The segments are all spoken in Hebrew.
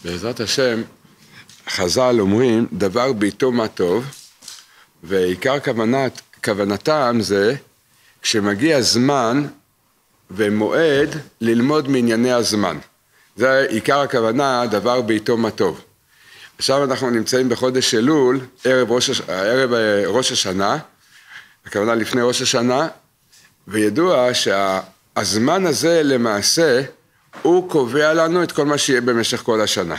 בעזרת השם, חז"ל אומרים, דבר בעיתו מה טוב, ועיקר כוונתם זה, כשמגיע זמן ומועד ללמוד מענייני הזמן. זה עיקר הכוונה, דבר בעיתו מה טוב. עכשיו אנחנו נמצאים בחודש אלול, ערב ראש השנה, הכוונה לפני ראש השנה, וידוע שהזמן הזה למעשה, הוא קובע לנו את כל מה שיהיה במשך כל השנה.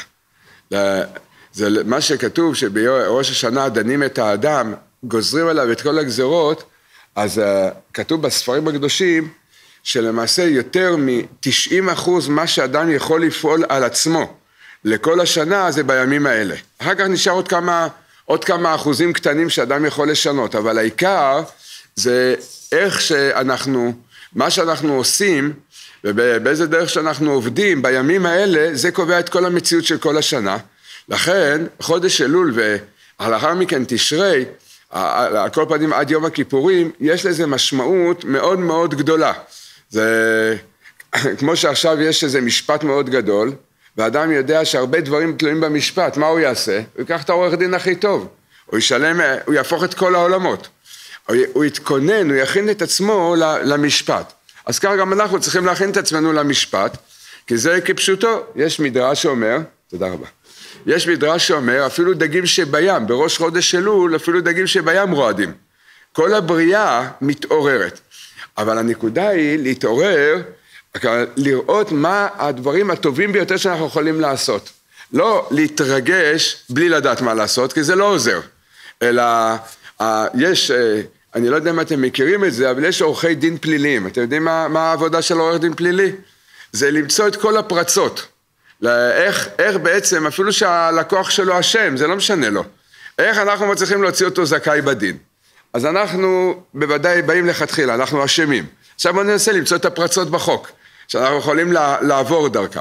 זה מה שכתוב שבראש השנה דנים את האדם, גוזרים עליו את כל הגזרות, אז כתוב בספרים הקדושים, שלמעשה יותר מ-90% מה שאדם יכול לפעול על עצמו, לכל השנה זה בימים האלה. אחר כך נשאר עוד כמה אחוזים קטנים שאדם יכול לשנות, אבל העיקר זה איך שאנחנו, מה שאנחנו עושים, ובאיזה דרך שאנחנו עובדים בימים האלה, זה קובע את כל המציאות של כל השנה. לכן, חודש אלול ולאחר מכן תשרי, על כל פנים עד יום הכיפורים, יש לזה משמעות מאוד מאוד גדולה. זה כמו שעכשיו יש איזה משפט מאוד גדול, ואדם יודע שהרבה דברים תלויים במשפט, מה הוא יעשה? הוא ייקח את העורך דין הכי טוב, הוא יהפוך את כל העולמות, הוא יתכונן, הוא יכין את עצמו למשפט. אז כך גם אנחנו צריכים להכין את עצמנו למשפט, כי זה כפשוטו, יש מדרש שאומר, תודה רבה, יש מדרש שאומר, אפילו דגים שבים, בראש חודש אלול, אפילו דגים שבים רועדים. כל הבריאה מתעוררת. אבל הנקודה היא להתעורר, לראות מה הדברים הטובים ביותר שאנחנו יכולים לעשות. לא להתרגש בלי לדעת מה לעשות, כי זה לא עוזר. אלא יש, אני לא יודע אם אתם מכירים את זה, אבל יש עורכי דין פליליים. אתם יודעים מה העבודה של עורך דין פלילי? זה למצוא את כל הפרצות. איך בעצם, אפילו שהלקוח שלו אשם, זה לא משנה לו. איך אנחנו מצליחים להוציא אותו זכאי בדין. אז אנחנו בוודאי באים לכתחילה, אנחנו אשמים. עכשיו בוא ננסה למצוא את הפרצות בחוק, שאנחנו יכולים לעבור דרכם.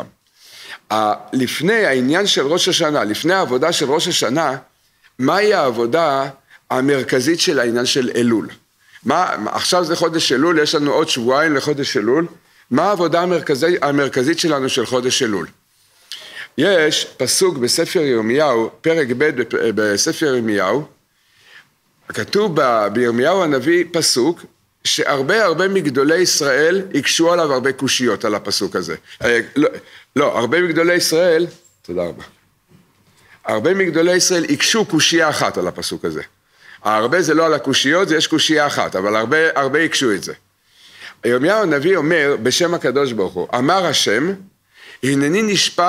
לפני העניין של ראש השנה, לפני העבודה של ראש השנה, מהי העבודה המרכזית של העניין של אלול? עכשיו זה חודש אלול, יש לנו עוד שבועיים לחודש אלול, מה העבודה המרכזית שלנו של חודש אלול? יש פסוק בספר ירמיהו, פרק ב' בספר ירמיהו, כתוב בירמיהו הנביא פסוק, שהרבה מגדולי ישראל יקשו עליו הרבה קושיות על הפסוק הזה. לא, הרבה מגדולי ישראל, תודה רבה. הרבה מגדולי ישראל יקשו קושייה אחת על הפסוק הזה. הרבה זה לא על הקושיות, זה יש קושייה אחת, אבל הרבה יקשו את זה. ירמיהו הנביא אומר בשם הקדוש ברוך הוא, אמר השם, הנני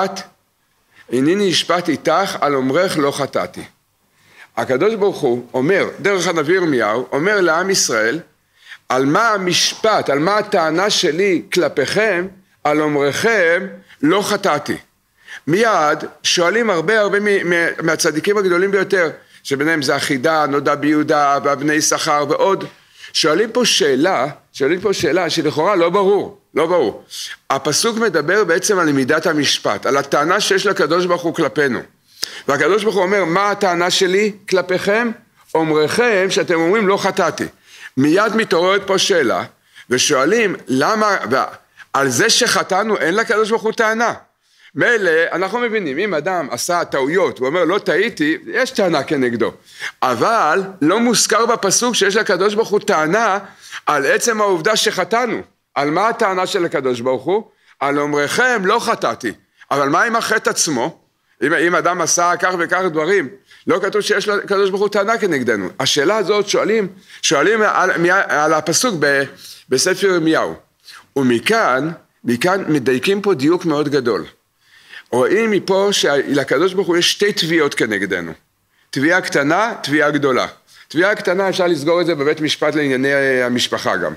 נשפט איתך על אומרך לא חטאתי. הקדוש ברוך הוא אומר, דרך הנביא ירמיהו, אומר לעם ישראל, על מה המשפט, על מה הטענה שלי כלפיכם, על אומרכם לא חטאתי. מיד שואלים הרבה מהצדיקים הגדולים ביותר, שביניהם זה החידה, נודע ביהודה, ובני שכר ועוד, שואלים פה שאלה שלכאורה לא ברור. הפסוק מדבר בעצם על מידת המשפט, על הטענה שיש לקדוש ברוך הוא כלפינו. והקדוש ברוך הוא אומר, מה הטענה שלי כלפיכם? אומרכם שאתם אומרים לא חטאתי. מיד מתעוררת פה שאלה, ושואלים למה, על זה שחטאנו אין לקדוש ברוך הוא טענה. מילא אנחנו מבינים, אם אדם עשה טעויות, הוא אומר לא טעיתי, יש טענה כנגדו. אבל לא מוזכר בפסוק שיש לקדוש ברוך הוא טענה על עצם העובדה שחטאנו. על מה הטענה של הקדוש ברוך הוא? על אומרכם לא חטאתי. אבל מה עם החטא עצמו? אם אדם עשה כך וכך דברים, לא כתוב שיש לקדוש ברוך הוא טענה כנגדנו. השאלה הזאת שואלים על הפסוק בספר ירמיהו. ומכאן מדייקים פה דיוק מאוד גדול. רואים מפה שלקדוש ברוך הוא יש שתי תביעות כנגדנו. תביעה קטנה, תביעה גדולה. תביעה קטנה אפשר לסגור את זה בבית משפט לענייני המשפחה גם.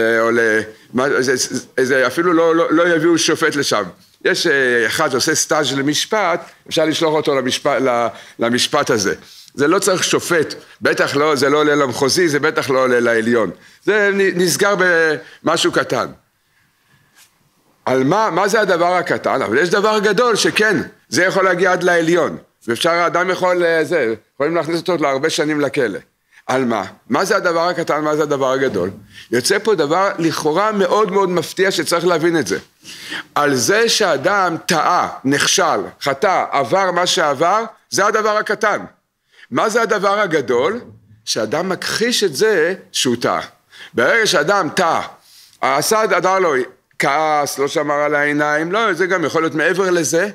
אפילו לא יביאו שופט לשם. יש אחד שעושה סטאז' למשפט, אפשר לשלוח אותו למשפט הזה. זה לא צריך שופט, בטח לא, זה לא עולה למחוזי, זה בטח לא עולה לעליון. זה נסגר במשהו קטן. על מה זה הדבר הקטן? אבל יש דבר גדול שכן, זה יכול להגיע עד לעליון. ואפשר, האדם יכולים להכניס אותו להרבה שנים לכלא. על מה? מה זה הדבר הקטן, מה זה הדבר הגדול? יוצא פה דבר לכאורה מאוד מאוד מפתיע שצריך להבין את זה. על זה שאדם טעה, נכשל, חטא, עבר מה שעבר, זה הדבר הקטן. מה זה הדבר הגדול? שאדם מכחיש את זה שהוא טעה. ברגע שאדם טעה, עשה אדם לו כעס, לא שמר על העיניים, לא, זה גם יכול להיות מעבר לזה.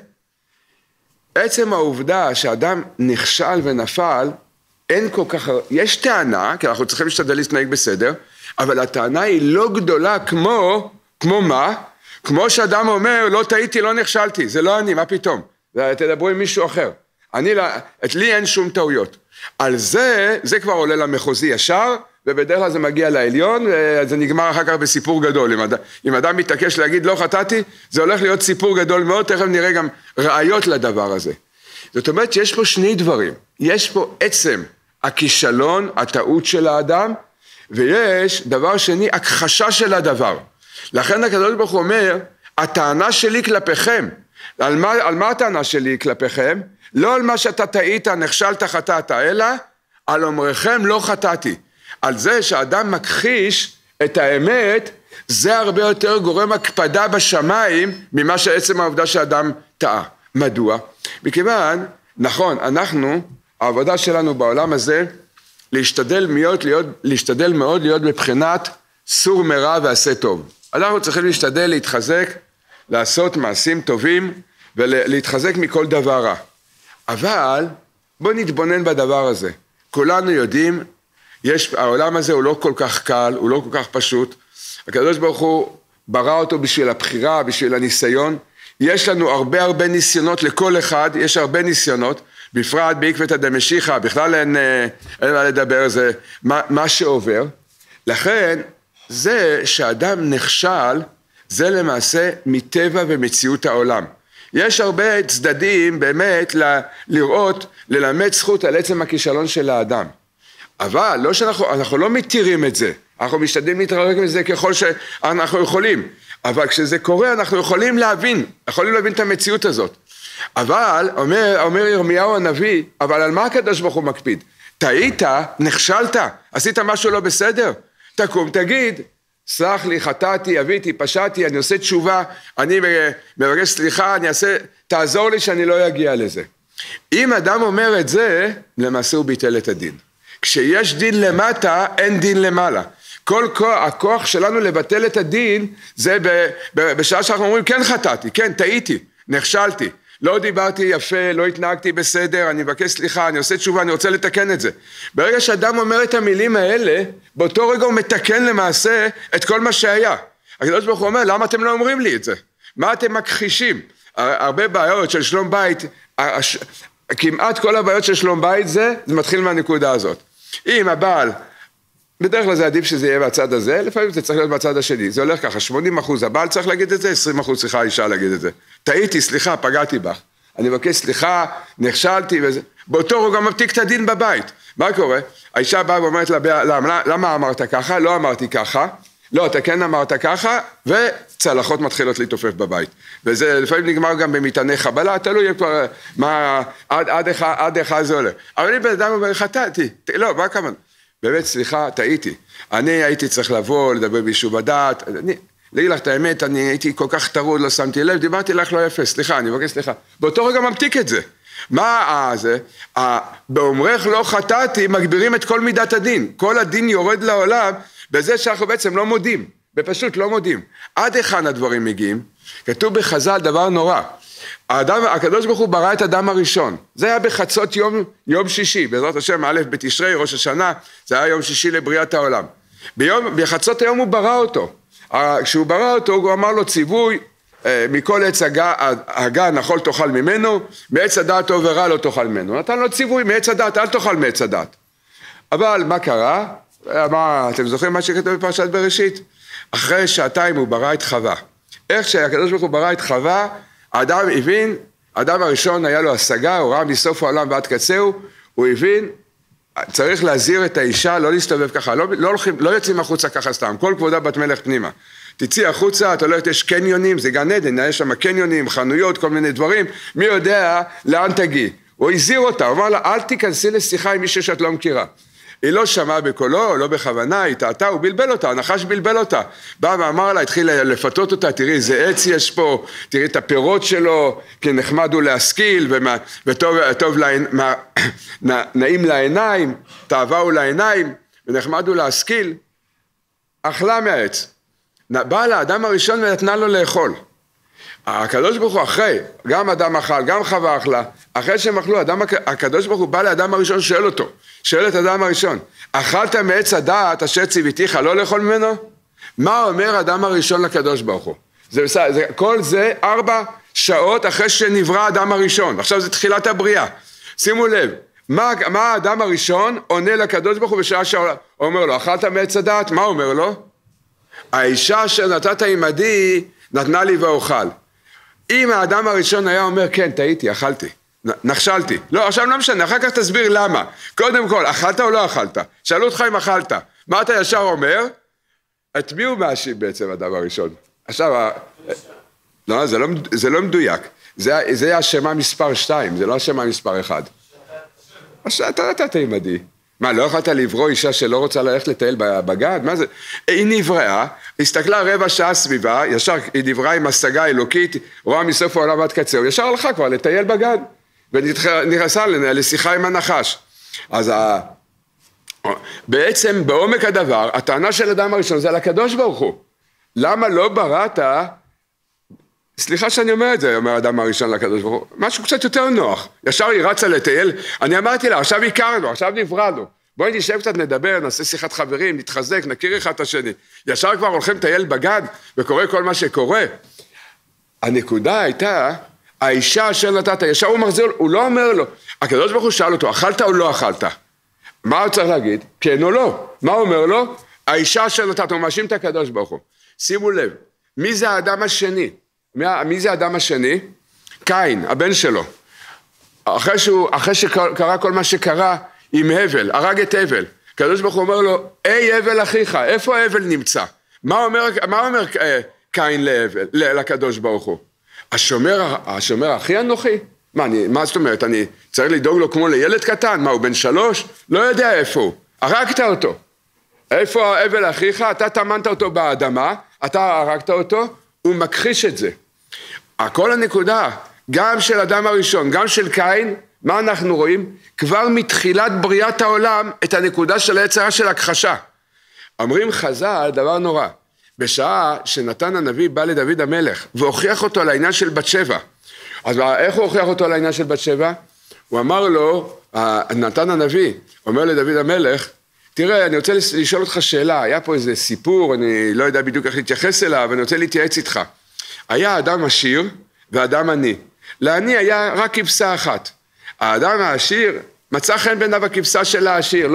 עצם העובדה שאדם נכשל ונפל, אין כל כך, יש טענה, כי אנחנו צריכים להשתדל להתנהג בסדר, אבל הטענה היא לא גדולה כמו מה? כמו שאדם אומר, לא טעיתי, לא נכשלתי, זה לא אני, מה פתאום? תדברו עם מישהו אחר. לי אין שום טעויות. על זה כבר עולה למחוזי ישר, ובדרך כלל זה מגיע לעליון, וזה נגמר אחר כך בסיפור גדול. אם אדם מתעקש להגיד לא חטאתי, זה הולך להיות סיפור גדול מאוד, תכף נראה גם ראיות לדבר הזה. זאת אומרת שיש פה שני דברים. יש פה עצם הכישלון, הטעות של האדם, ויש דבר שני, הכחשה של הדבר. לכן הקדוש ברוך הוא אומר, הטענה שלי כלפיכם, על מה הטענה שלי כלפיכם? לא על מה שאתה טעית, נכשלת, חטאת, אלא על אומרכם לא חטאתי. על זה שאדם מכחיש את האמת, זה הרבה יותר גורם הקפדה בשמיים, ממה שעצם העובדה שאדם טעה. מדוע? מכיוון, נכון, העבודה שלנו בעולם הזה, להשתדל מאוד להיות מבחינת סור מרע ועשה טוב. אנחנו צריכים להשתדל להתחזק, לעשות מעשים טובים, ולהתחזק מכל דבר רע. אבל בוא נתבונן בדבר הזה. כולנו יודעים, העולם הזה הוא לא כל כך קל, הוא לא כל כך פשוט. הקדוש ברוך הוא ברא אותו בשביל הבחירה, בשביל הניסיון. יש לנו הרבה ניסיונות לכל אחד, יש הרבה ניסיונות, בפרט בעקבתא דמשיחא, בכלל אין מה לדבר, זה מה שעובר. לכן, זה שאדם נכשל, זה למעשה מטבע ומציאות העולם. יש הרבה צדדים באמת ללמד זכות על עצם הכישלון של האדם. אבל לא אנחנו לא מתירים את זה, אנחנו משתדלים להתרחק מזה ככל שאנחנו יכולים. אבל כשזה קורה אנחנו יכולים להבין את המציאות הזאת. אבל אומר ירמיהו הנביא, אבל על מה הקדוש ברוך הוא מקפיד? טעית, נכשלת, עשית משהו לא בסדר? תקום, תגיד, סלח לי, חטאתי, אביתי, פשעתי, אני עושה תשובה, אני מבקש סליחה, תעזור לי שאני לא אגיע לזה. אם אדם אומר את זה, למעשה הוא ביטל את הדין. כשיש דין למטה, אין דין למעלה. הכוח שלנו לבטל את הדין, זה בשעה שאנחנו אומרים, כן חטאתי, כן, טעיתי, נכשלתי, לא דיברתי יפה, לא התנהגתי בסדר, אני מבקש סליחה, אני עושה תשובה, אני רוצה לתקן את זה. ברגע שאדם אומר את המילים האלה, באותו רגע הוא מתקן למעשה את כל מה שהיה. הקדוש ברוך הוא אומר, למה אתם לא אומרים לי את זה? מה אתם מכחישים? הרבה בעיות של שלום בית, כמעט כל הבעיות של שלום בית זה מתחיל מהנקודה הזאת. אם הבעל, בדרך כלל זה עדיף שזה יהיה בצד הזה, לפעמים זה צריך להיות בצד השני. זה הולך ככה, 80% הבעל צריך להגיד את זה, 20% צריכה האישה להגיד את זה. טעיתי, סליחה, פגעתי בך. אני מבקש סליחה, נכשלתי וזה. באותו רגע מבטיק את הדין בבית. מה קורה? האישה באה ואומרת לה, למה אמרת ככה? לא אמרתי ככה. לא, אתה כן אמרת ככה, וצלחות מתחילות להתעופף בבית. וזה לפעמים נגמר גם במטעני חבלה, תלוי כבר עד אחד זה עולה. אבל אני בן אדם אומר, חטאתי. לא, מה כמובן? באמת, סליחה, טעיתי. אני הייתי צריך לבוא, לדבר בישהו בדעת. להגיד לך את האמת, אני הייתי כל כך טרוד, לא שמתי לב, דיברתי לך לא יפה, סליחה, אני מבקש סליחה. באותו רגע ממתיק את זה. מה זה? באומרך לא חטאתי, מגבירים את כל מידת הדין. כל הדין יורד לעולם, בזה שאנחנו בעצם לא מודים. בפשוט לא מודים. עד היכן הדברים מגיעים? כתוב בחז"ל דבר נורא. הקדוש ברוך הוא ברא את האדם הראשון. זה היה בחצות יום שישי, בעזרת השם, א' בתשרי, ראש השנה, זה היה יום שישי לבריאת העולם. בחצות היום הוא ברא אותו. כשהוא ברא אותו, הוא אמר לו ציווי, מכל עץ הגן אכול תאכל ממנו, מעץ הדעת טוב ורע לא תאכל ממנו. נתן לו ציווי, מעץ הדעת, אל תאכל מעץ הדעת. אבל מה קרה? אתם זוכרים מה שכתוב בפרשת בראשית? אחרי שעתיים הוא ברא את חווה. איך שהקדוש ברוך הוא ברא את חווה, האדם הבין, האדם הראשון היה לו השגה, הוא ראה מסוף העולם ועד קצהו, הוא הבין, צריך להזהיר את האישה, לא להסתובב ככה, לא יוצאים החוצה ככה סתם, כל כבודה בת מלך פנימה. תצאי החוצה, אתה לא יודעת, יש קניונים, זה גן עדן, יש שם קניונים, חנויות, כל מיני דברים, מי יודע לאן תגיעי. הוא הזהיר אותה, הוא אמר לה, אל תיכנסי לשיחה עם מישהו שאת לא מכירה. היא לא שמעה בקולו, לא בכוונה, היא טעתה, הוא בלבל אותה, הנחש בלבל אותה. בא ואמר לה, התחיל לפתות אותה, תראי איזה עץ יש פה, תראי את הפירות שלו, כי נחמד הוא להשכיל, וטוב נעים לעיניים, תאווה הוא לעיניים, ונחמד הוא להשכיל. אכלה מהעץ. באה לאדם הראשון ונתנה לו לאכול. הקדוש ברוך הוא אחרי, גם אדם אכל, גם חווה אכלה, אחרי שהם אכלו, הקדוש ברוך הוא בא לאדם הראשון, שואל את אדם הראשון, אכלת מעץ הדעת אשר ציוויתיך לא לאכול ממנו? מה אומר האדם הראשון לקדוש ברוך הוא? כל זה 4 שעות אחרי שנברא האדם הראשון, עכשיו זה תחילת הבריאה. שימו לב, מה האדם הראשון עונה לקדוש ברוך הוא בשעה שאומר לו, אכלת מעץ הדעת? מה אומר לו? האישה שנתת עמדי נתנה לי ואוכל. אם האדם הראשון היה אומר, כן, טעיתי, אכלתי, נכשלתי. לא, עכשיו לא משנה, אחר כך תסביר למה. קודם כל, אכלת או לא אכלת? שאלו אותך אם אכלת. מה אתה ישר אומר? את מי הוא מאשים בעצם האדם הראשון? עכשיו, לא, זה לא מדויק. זה השמה מספר 2, זה לא השמה מספר 1. אתה נתת עמדי. מה, לא יכולת לברוא אישה שלא רוצה ללכת לטייל בגד? מה זה? היא נבראה, הסתכלה 15 שעה סביבה, ישר היא נבראה עם השגה אלוקית, רואה מסוף העולם עד קצהו, ישר הלכה כבר לטייל בגד, ונכנסה לשיחה עם הנחש. אז בעצם בעומק הדבר, הטענה של אדם הראשון זה על הקדוש ברוך הוא. למה לא בראת, סליחה שאני אומר את זה, אומר האדם הראשון לקדוש ברוך הוא, משהו קצת יותר נוח, ישר היא רצה לטייל, אני אמרתי לה, עכשיו הכרנו, עכשיו נבראנו, בואי נשב קצת נדבר, נעשה שיחת חברים, נתחזק, נכיר אחד את השני, ישר כבר הולכים לטייל בגד, וקורה כל מה שקורה. הנקודה הייתה, האישה אשר נתת, ישר הוא מחזיר, הוא לא אומר לו, הקדוש ברוך הוא שאל אותו, אכלת או לא אכלת? מה הוא צריך להגיד? כן או לא? מה הוא אומר לו? האישה אשר נתת, הוא מאשים את הקדוש ברוך הוא. שימו לב, מי זה האדם השני? מי זה האדם השני? קין, הבן שלו. אחרי שקרה כל מה שקרה עם הבל, הרג את הבל. הקדוש ברוך הוא אומר לו, היי הבל אחיך, איפה הבל נמצא? מה אומר קין לקדוש ברוך הוא? השומר אחי אנוכי? מה זאת אומרת? אני צריך לדאוג לו כמו לילד קטן? מה, הוא בן 3? לא יודע איפה הוא. הרגת אותו. איפה הבל אחיך? אתה טמנת אותו באדמה, אתה הרגת אותו, הוא מכחיש את זה. הכל הנקודה, גם של אדם הראשון, גם של קין, מה אנחנו רואים? כבר מתחילת בריאת העולם, את הנקודה של היצרה של הכחשה. אומרים חז"ל, דבר נורא, בשעה שנתן הנביא בא לדוד המלך, והוכיח אותו על העניין של בת שבע. אז איך הוא הוכיח אותו על העניין של בת שבע? הוא אמר לו, נתן הנביא, אומר לדוד המלך, תראה, אני רוצה לשאול אותך שאלה, היה פה איזה סיפור, אני לא יודע בדיוק איך להתייחס אליו, אני רוצה להתייעץ איתך. היה אדם עשיר ואדם עני. לעני היה רק כבשה אחת. האדם העשיר מצא חן בעיניו הכבשה של העשיר,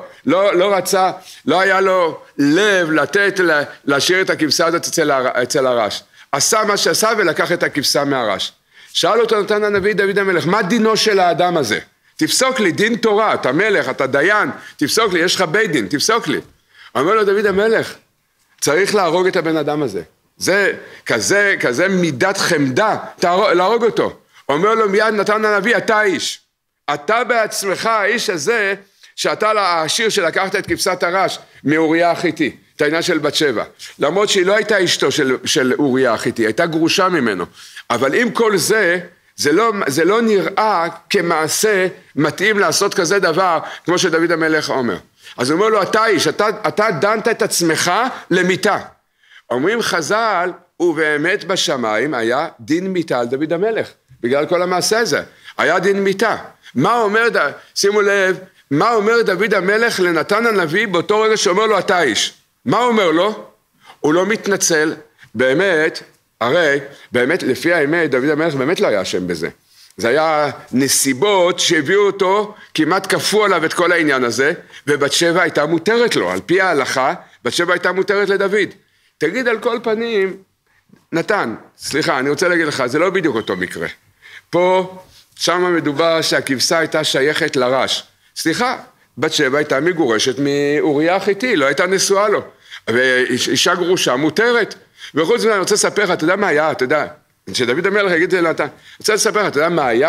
לא רצה, לא היה לו לב להשאיר את הכבשה הזאת אצל הרש. עשה מה שעשה ולקח את הכבשה מהרש. שאל אותו נתן הנביא דוד המלך, מה דינו של האדם הזה? תפסוק לי, דין תורה, אתה מלך, אתה דיין, תפסוק לי, יש לך בית דין, תפסוק לי. אומר לו דוד המלך, צריך להרוג את הבן אדם הזה. זה כזה מידת חמדה, להרוג אותו. אומר לו מיד נתן הנביא, אתה איש. אתה בעצמך האיש הזה, שאתה העשיר שלקחת את כבשת הרש מאוריה החיתי, את העניין של בת שבע. למרות שהיא לא הייתה אשתו של אוריה החיתי, הייתה גרושה ממנו. אבל עם כל זה, זה לא נראה כמעשה מתאים לעשות כזה דבר, כמו שדוד המלך אומר. אז הוא אומר לו, אתה איש, אתה דנת את עצמך למיתה. אומרים חז"ל, ובאמת בשמיים היה דין מיתה על דוד המלך, בגלל כל המעשה הזה, היה דין מיתה. מה אומר, שימו לב, מה אומר דוד המלך לנתן הנביא באותו רגע שאומר לו, אתה איש? מה אומר לו? הוא לא מתנצל, באמת, הרי, באמת, לפי האמת, דוד המלך באמת לא היה אשם בזה. זה היה נסיבות שהביאו אותו, כמעט כפו עליו את כל העניין הזה, ובת שבע הייתה מותרת לו, על פי ההלכה, בת שבע הייתה מותרת לדוד. תגיד על כל פנים, נתן, סליחה, אני רוצה להגיד לך, זה לא בדיוק אותו מקרה. פה, שם מדובר שהכבשה הייתה שייכת לרש. סליחה, בת שבע הייתה מגורשת מאוריה החיתי, לא הייתה נשואה לו. ואישה גרושה מותרת. וחוץ מזה, אני רוצה לספר לך, אתה יודע מה היה, אתה יודע, שדוד המלך יגיד את זה לנתן, אני רוצה לספר לך, אתה יודע מה היה?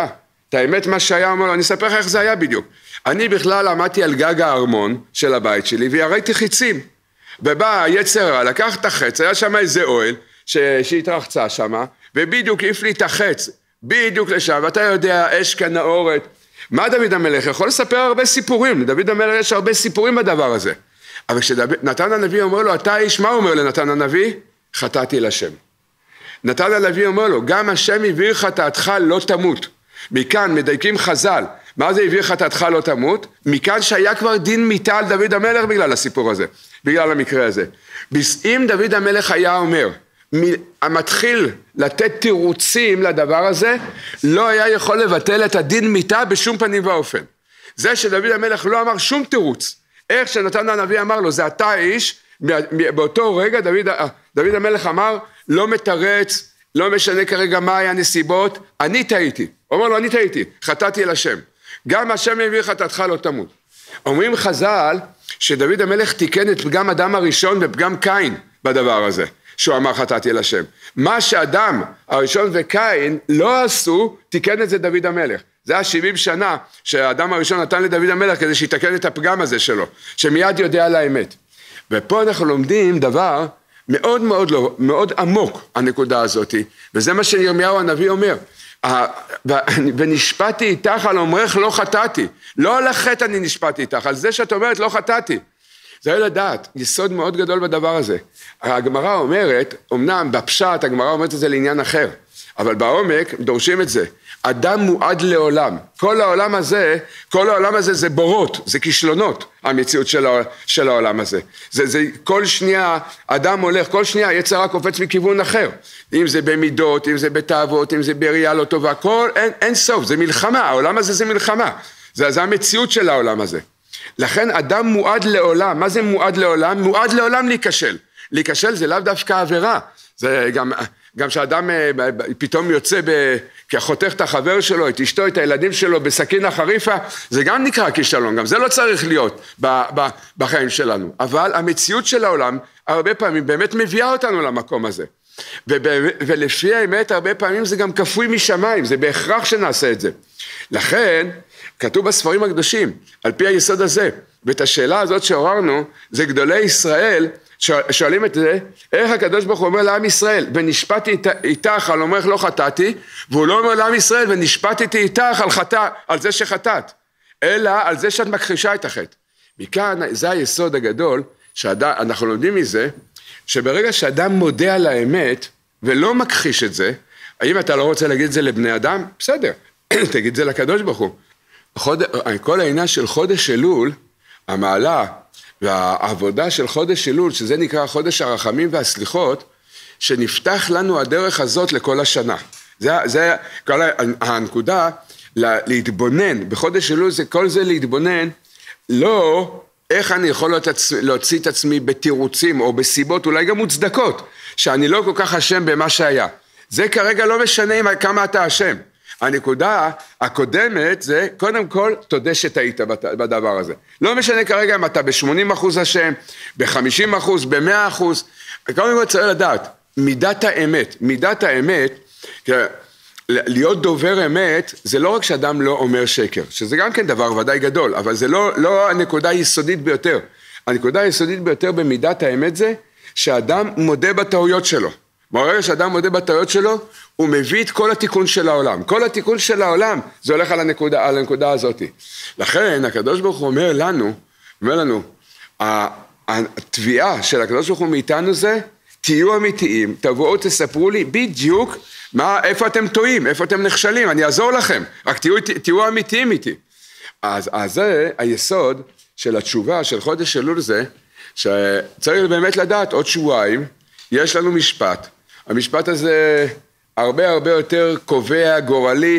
את האמת מה שהיה, אומר לו, אני אספר לך איך זה היה בדיוק. אני בכלל עמדתי על גג הארמון של הבית שלי, ויראיתי חיצים. ובא היצר הרע, לקח את החץ, היה שם איזה אוהל, שהתרחצה שם, ובדיוק העיף לי את החץ, בדיוק לשם, ואתה יודע, אש כנעורת. מה דוד המלך? יכול לספר הרבה סיפורים, לדוד המלך יש הרבה סיפורים בדבר הזה. אבל כשנתן הנביא אומר לו, אתה איש, מה הוא אומר לנתן הנביא? חטאתי לשם. נתן הנביא אומר לו, גם השם הביא חטאתך לא תמות. מכאן מדייקים חז"ל, מה זה הביא חטאתך לא תמות? מכאן שהיה כבר דין מיתה על דוד המלך בגלל הסיפור הזה, בגלל המקרה הזה. אם דוד המלך היה אומר, המתחיל לתת תירוצים לדבר הזה, לא היה יכול לבטל את הדין מיתה בשום פנים ואופן. זה שדוד המלך לא אמר שום תירוץ, איך שנתן הנביא אמר לו, זה אתה איש, באותו רגע דוד המלך אמר, לא מתרץ, לא משנה כרגע מה היה נסיבות, אני טעיתי. הוא אומר לו, אני טעיתי, חטאתי אל השם. גם השם הביא חטאתך לא תמות. אומרים חז"ל, שדוד המלך תיקן את פגם אדם הראשון ופגם קין בדבר הזה, שהוא אמר חטאתי אל השם. מה שאדם הראשון וקין לא עשו, תיקן את זה דוד המלך. זה היה 70 שנה שהאדם הראשון נתן לדוד המלך כדי שיתקן את הפגם הזה שלו, שמיד יודע על האמת. ופה אנחנו לומדים דבר מאוד מאוד, מאוד עמוק, הנקודה הזאת, וזה מה שירמיהו הנביא אומר, ונשפטתי איתך על אומרך לא חטאתי, לא על החטא אני נשפטתי איתך, על זה שאת אומרת לא חטאתי. זה היה לדעת, יסוד מאוד גדול בדבר הזה. הגמרא אומרת, אמנם בפשט הגמרא אומרת את זה לעניין אחר, אבל בעומק דורשים את זה. אדם מועד לעולם. כל העולם הזה זה בורות, זה כישלונות, המציאות של העולם הזה. זה כל שנייה, אדם הולך, כל שנייה יצר רק קופץ מכיוון אחר. אם זה במידות, אם זה בתאוות, אם זה בראייה לא טובה, אין סוף, זה מלחמה, העולם הזה זה מלחמה. זה המציאות של העולם הזה. לכן אדם מועד לעולם. מה זה מועד לעולם? מועד לעולם להיכשל. להיכשל זה לאו דווקא עבירה. זה גם שאדם פתאום יוצא כחותך את החבר שלו, את אשתו, את הילדים שלו בסכין חריפה, זה גם נקרא כישלון, גם זה לא צריך להיות בחיים שלנו. אבל המציאות של העולם הרבה פעמים באמת מביאה אותנו למקום הזה. ולפי האמת הרבה פעמים זה גם כפוי משמיים, זה בהכרח שנעשה את זה. לכן כתוב בספרים הקדושים, על פי היסוד הזה, ואת השאלה הזאת שעוררנו, זה גדולי ישראל, שואלים את זה, איך הקדוש ברוך הוא אומר לעם ישראל, ונשפטתי איתך על אומרך לא חטאתי, והוא לא אומר לעם ישראל, ונשפטתי איתך על זה שחטאת, אלא על זה שאת מכחישה את החטא. מכאן זה היסוד הגדול, אנחנו לומדים מזה, שברגע שאדם מודה על האמת, ולא מכחיש את זה, האם אתה לא רוצה להגיד את זה לבני אדם? בסדר, תגיד את זה לקדוש ברוך הוא. כל העניין של חודש אלול, המעלה והעבודה של חודש אלול, שזה נקרא חודש הרחמים והסליחות, שנפתח לנו הדרך הזאת לכל השנה. זה כל הנקודה, להתבונן, בחודש אלול זה כל זה להתבונן, לא איך אני יכול להוציא את עצמי בתירוצים או בסיבות אולי גם מוצדקות, שאני לא כל כך אשם במה שהיה. זה כרגע לא משנה כמה אתה אשם. הנקודה הקודמת זה קודם כל תודה שטעית בדבר הזה. לא משנה כרגע אם אתה ב-80% אשם, ב-50%, ב-100%. קודם כל צריך לדעת, מידת האמת, להיות דובר אמת, זה לא רק שאדם לא אומר שקר, שזה גם כן דבר ודאי גדול, אבל זה לא הנקודה היסודית ביותר. הנקודה היסודית ביותר במידת האמת זה, שאדם מודה בטעויות שלו. ברגע שאדם מודה בטעויות שלו, הוא מביא את כל התיקון של העולם. כל התיקון של העולם, זה הולך על הנקודה הזאת. לכן, הקדוש ברוך הוא אומר לנו, התביעה של הקדוש ברוך הוא מאיתנו זה, תהיו אמיתיים, תבואו תספרו לי בדיוק איפה אתם טועים, איפה אתם נכשלים, אני אעזור לכם, רק תהיו אמיתיים איתי. אז זה היסוד של התשובה של חודש אלול זה, שצריך באמת לדעת עוד שבועיים, יש לנו משפט, המשפט הזה הרבה יותר קובע, גורלי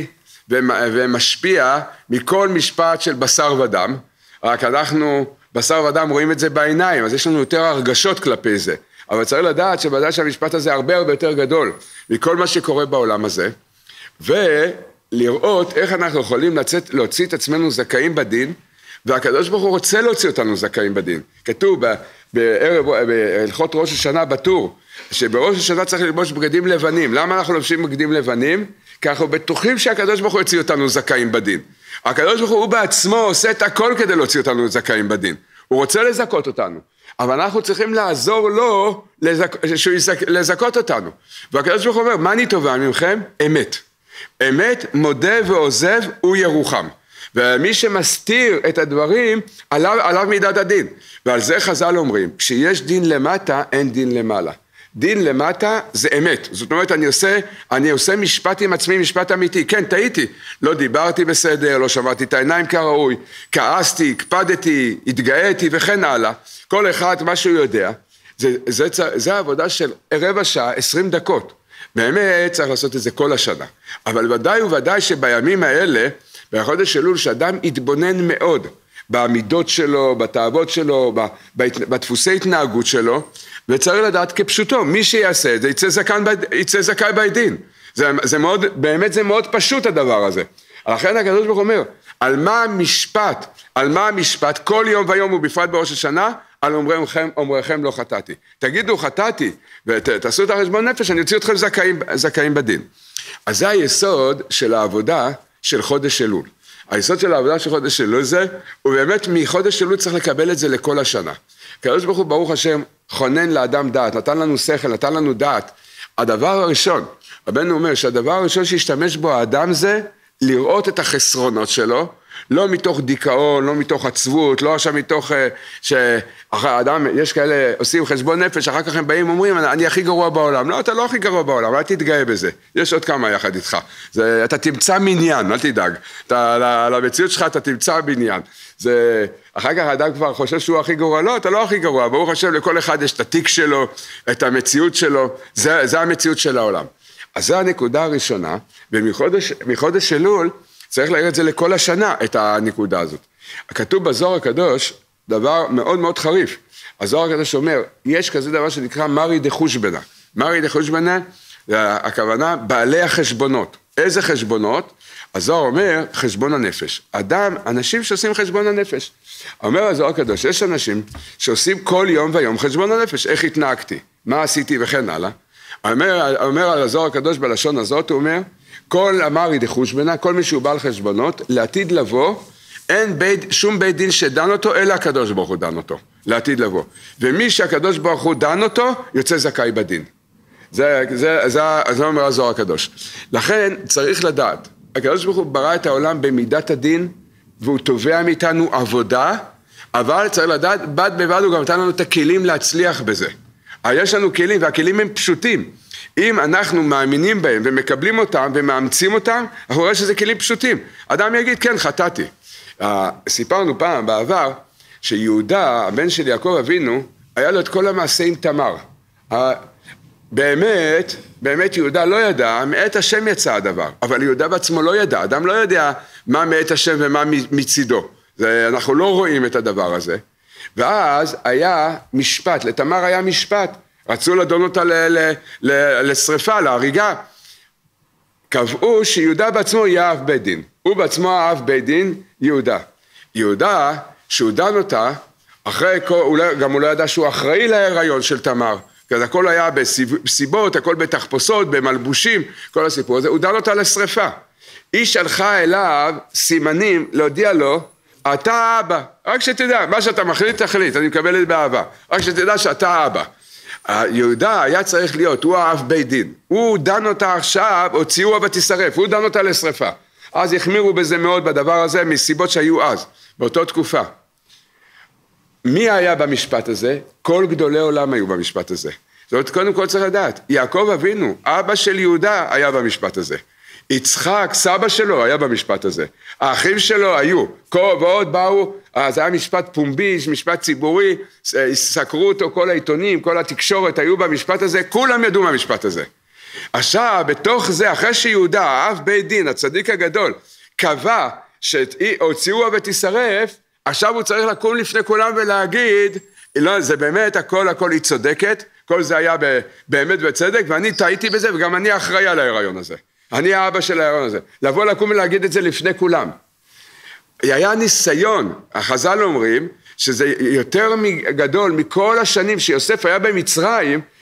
ומשפיע מכל משפט של בשר ודם, רק אנחנו בשר ודם רואים את זה בעיניים, אז יש לנו יותר הרגשות כלפי זה, אבל צריך לדעת שבוודאי שהמשפט הזה הרבה יותר גדול מכל מה שקורה בעולם הזה, ולראות איך אנחנו יכולים להוציא את עצמנו זכאים בדין, והקדוש ברוך הוא רוצה להוציא אותנו זכאים בדין. כתוב בהלכות ראש השנה בטור, שבראש השנה צריך ללבוש בגדים לבנים. למה אנחנו לובשים בגדים לבנים? כי אנחנו בטוחים שהקדוש ברוך הוא יוציא אותנו זכאים בדין. הקדוש ברוך הוא בעצמו עושה את הכל כדי להוציא אותנו זכאים בדין. הוא רוצה לזכות אותנו, אבל אנחנו צריכים לעזור לו לזכות אותנו. והקדוש ברוך הוא אומר, מה אני תובע ממכם? אמת. אמת, מודה ועוזב, הוא ירוחם. ומי שמסתיר את הדברים, עליו מידת הדין. ועל זה חז"ל אומרים, כשיש דין למטה, אין דין למעלה. דין למטה זה אמת. זאת אומרת, אני עושה משפט עם עצמי, משפט אמיתי. כן, טעיתי. לא דיברתי בסדר, לא שמעתי את העיניים כראוי, כעסתי, הקפדתי, התגאיתי וכן הלאה. כל אחד, מה שהוא יודע, זה העבודה של רבע שעה, 20 דקות. באמת צריך לעשות את זה כל השנה. אבל ודאי וודאי שבימים האלה, בחודש אלול, שאדם יתבונן מאוד בעמידות שלו, בתאוות שלו, בדפוסי התנהגות שלו, וצריך לדעת כפשוטו, מי שיעשה את זה יצא זכאי בדין. זה מאוד, באמת זה מאוד פשוט הדבר הזה. לכן הקדוש ברוך הוא אומר, על מה המשפט, כל יום ויום ובפרט בראש השנה, על אומריכם לא חטאתי. תגידו חטאתי, ותעשו את החשבון נפש, אני אוציא אתכם זכאים בדין. אז זה היסוד של העבודה של חודש אלול. היסוד של העבודה של חודש אלול זה, ובאמת מחודש אלול צריך לקבל את זה לכל השנה. הקדוש ברוך הוא ברוך השם חונן לאדם דעת, נתן לנו שכל, נתן לנו דעת. הדבר הראשון, רבנו אומר שהדבר הראשון שהשתמש בו האדם זה לראות את החסרונות שלו, לא מתוך דיכאון, לא מתוך עצבות, לא עכשיו מתוך שהאדם, יש כאלה עושים חשבון נפש, אחר כך הם באים ואומרים, אני הכי גרוע בעולם. לא, אתה לא הכי גרוע בעולם, אל תתגאה בזה. יש עוד כמה יחד איתך. אתה תמצא מניין, אל תדאג. למציאות שלך אתה תמצא מניין. אחר כך האדם כבר חושב שהוא הכי גרוע, לא, אתה לא הכי גרוע. ברוך השם, לכל אחד יש את התיק שלו, את המציאות שלו, זה המציאות של העולם. אז זו הנקודה הראשונה, ומחודש אלול, צריך להגיד את זה לכל השנה, את הנקודה הזאת. כתוב בזוהר הקדוש, דבר מאוד מאוד חריף. הזוהר הקדוש אומר, יש כזה דבר שנקרא מרי דחושבנה. מרי דחושבנה, הכוונה, בעלי החשבונות. איזה חשבונות? הזוהר אומר, חשבון הנפש. אנשים שעושים חשבון הנפש. אומר הזוהר הקדוש, יש אנשים שעושים כל יום ויום חשבון הנפש. איך התנהגתי? מה עשיתי וכן הלאה. אומר על הזוהר הקדוש בלשון הזאת, הוא אומר, כל המרי דחושבנה, כל מי שהוא בעל חשבונות, לעתיד לבוא, אין שום בית דין שדן אותו, אלא הקדוש ברוך הוא דן אותו, לעתיד לבוא. ומי שהקדוש ברוך הוא דן אותו, יוצא זכאי בדין. זה אומר הזוהר הקדוש. לכן צריך לדעת, הקדוש ברוך הוא ברא את העולם במידת הדין, והוא תובע מאיתנו עבודה, אבל צריך לדעת, בד בבד הוא גם נתן לנו את הכלים להצליח בזה. יש לנו כלים, והכלים הם פשוטים. אם אנחנו מאמינים בהם ומקבלים אותם ומאמצים אותם, אנחנו רואים שזה כלים פשוטים. אדם יגיד, כן, חטאתי. סיפרנו פעם בעבר, שיהודה, הבן של יעקב אבינו, היה לו את כל המעשה עם תמר. באמת יהודה לא ידע, מאת השם יצא הדבר, אבל יהודה בעצמו לא ידע, אדם לא יודע מה מאת השם ומה מצידו. אנחנו לא רואים את הדבר הזה. ואז היה משפט, לתמר היה משפט, רצו לדון אותה לשריפה, להריגה. קבעו שיהודה בעצמו יהיה אב בית דין. הוא בעצמו אב בית דין, יהודה. יהודה, שהוא דן אותה, גם הוא לא ידע שהוא אחראי להיריון של תמר. כי הכל היה בסיבות, הכל בתחפושות, במלבושים, כל הסיפור הזה. הוא דן אותה לשריפה. היא שלחה אליו סימנים להודיע לו, אתה אבא. רק שתדע, מה שאתה מחליט, תחליט, אני מקבל את באהבה. רק שתדע שאתה אבא. יהודה היה צריך להיות, הוא האב בית דין, הוא דן אותה עכשיו, הוציאוה ותשרף, הוא דן אותה לשרפה. אז החמירו בזה מאוד בדבר הזה, מסיבות שהיו אז, באותה תקופה. מי היה במשפט הזה? כל גדולי עולם היו במשפט הזה. זאת אומרת, קודם כל צריך לדעת, יעקב אבינו, אבא של יהודה, היה במשפט הזה. יצחק, סבא שלו, היה במשפט הזה. האחים שלו היו, ועוד באו, זה היה משפט פומבי, משפט ציבורי, סקרו אותו כל העיתונים, כל התקשורת היו במשפט הזה, כולם ידעו מהמשפט הזה. עכשיו, בתוך זה, אחרי שיהודה, האב בית דין, הצדיק הגדול, קבע שהוציאוה ותשרף, עכשיו הוא צריך לקום לפני כולם ולהגיד, לא, זה באמת, הכל היא צודקת, כל זה היה באמת בצדק, ואני טעיתי בזה, וגם אני אחראי על ההיריון הזה. אני האבא של ההיריון הזה. לבוא לקום ולהגיד את זה לפני כולם. היה ניסיון, החז"ל אומרים, שזה יותר גדול מכל השנים שיוסף היה במצרים,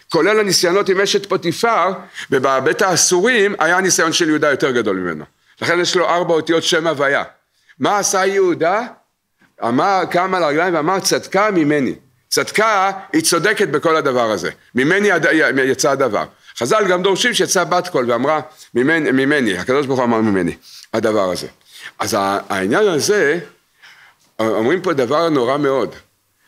כולל הניסיונות עם אשת פוטיפר, ובבית האסורים היה הניסיון של יהודה יותר גדול ממנו. לכן יש לו 4 אותיות שם הוויה. מה עשה יהודה? קם על הרגליים ואמר צדקה ממני. צדקה היא צודקת בכל הדבר הזה. ממני יצא הדבר. חז"ל גם דורשים שיצא בת קול ואמרה ממני, הקדוש ברוך הוא אמר ממני, הדבר הזה. אז העניין הזה, אומרים פה דבר נורא מאוד.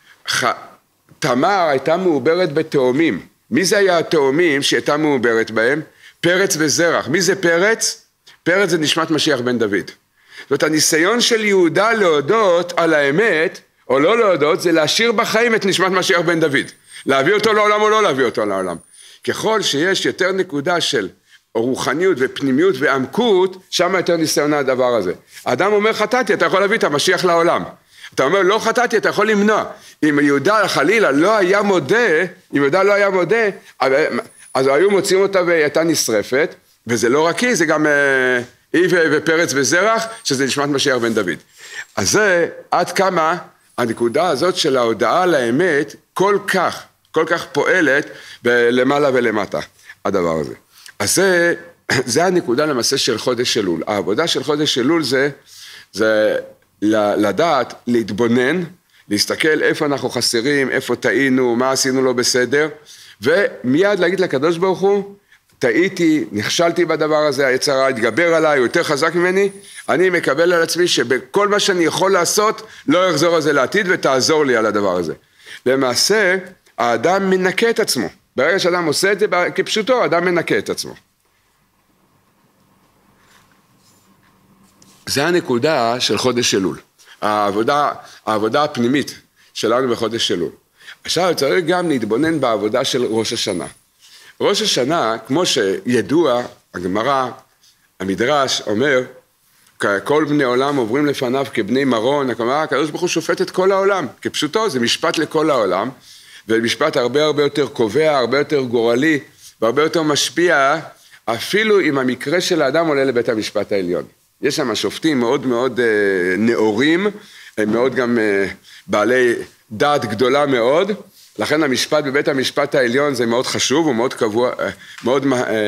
תמר הייתה מעוברת בתאומים. מי זה היה התאומים שהייתה מעוברת בהם? פרץ וזרח. מי זה פרץ? פרץ זה נשמת משיח בן דוד. זאת אומרת, הניסיון של יהודה להודות על האמת, או לא להודות, זה להשאיר בחיים את נשמת משיח בן דוד. להביא אותו לעולם או לא להביא אותו לעולם. ככל שיש יותר נקודה של רוחניות ופנימיות ועמקות, שם יותר ניסיון הדבר הזה. האדם אומר חטאתי, אתה יכול להביא את המשיח לעולם. אתה אומר לא חטאתי, אתה יכול למנוע. אם יהודה חלילה לא היה מודה, אז היו מוצאים אותה והיא הייתה נשרפת, וזה לא רק היא, זה גם היא ופרץ וזרח, שזה נשמת משיח בן דוד. אז זה עד כמה הנקודה הזאת של ההודעה על האמת כל כך פועלת למעלה ולמטה, הדבר הזה. אז זה הנקודה למעשה של חודש אלול. העבודה של חודש אלול זה לדעת, להתבונן, להסתכל איפה אנחנו חסרים, איפה טעינו, מה עשינו לא בסדר, ומיד להגיד לקדוש ברוך הוא, טעיתי, נכשלתי בדבר הזה, היצר הרע התגבר עליי, הוא יותר חזק ממני, אני מקבל על עצמי שבכל מה שאני יכול לעשות, לא יחזור על זה לעתיד ותעזור לי על הדבר הזה. למעשה, האדם מנקה את עצמו. ברגע שאדם עושה את זה כפשוטו, האדם מנקה את עצמו. זה הנקודה של חודש אלול. העבודה הפנימית שלנו בחודש אלול. עכשיו צריך גם להתבונן בעבודה של ראש השנה. ראש השנה, כמו שידוע, הגמרא, המדרש אומר, כל בני עולם עוברים לפניו כבני מרון, כלומר, הקדוש ברוך הוא שופט את כל העולם, כפשוטו, זה משפט לכל העולם, ומשפט הרבה יותר קובע, הרבה יותר גורלי, והרבה יותר משפיע, אפילו אם המקרה של האדם עולה לבית המשפט העליון. יש שם שופטים מאוד נאורים, הם מאוד גם בעלי דעת גדולה מאוד, לכן המשפט בבית המשפט העליון זה מאוד חשוב, הוא מאוד קבוע, מאוד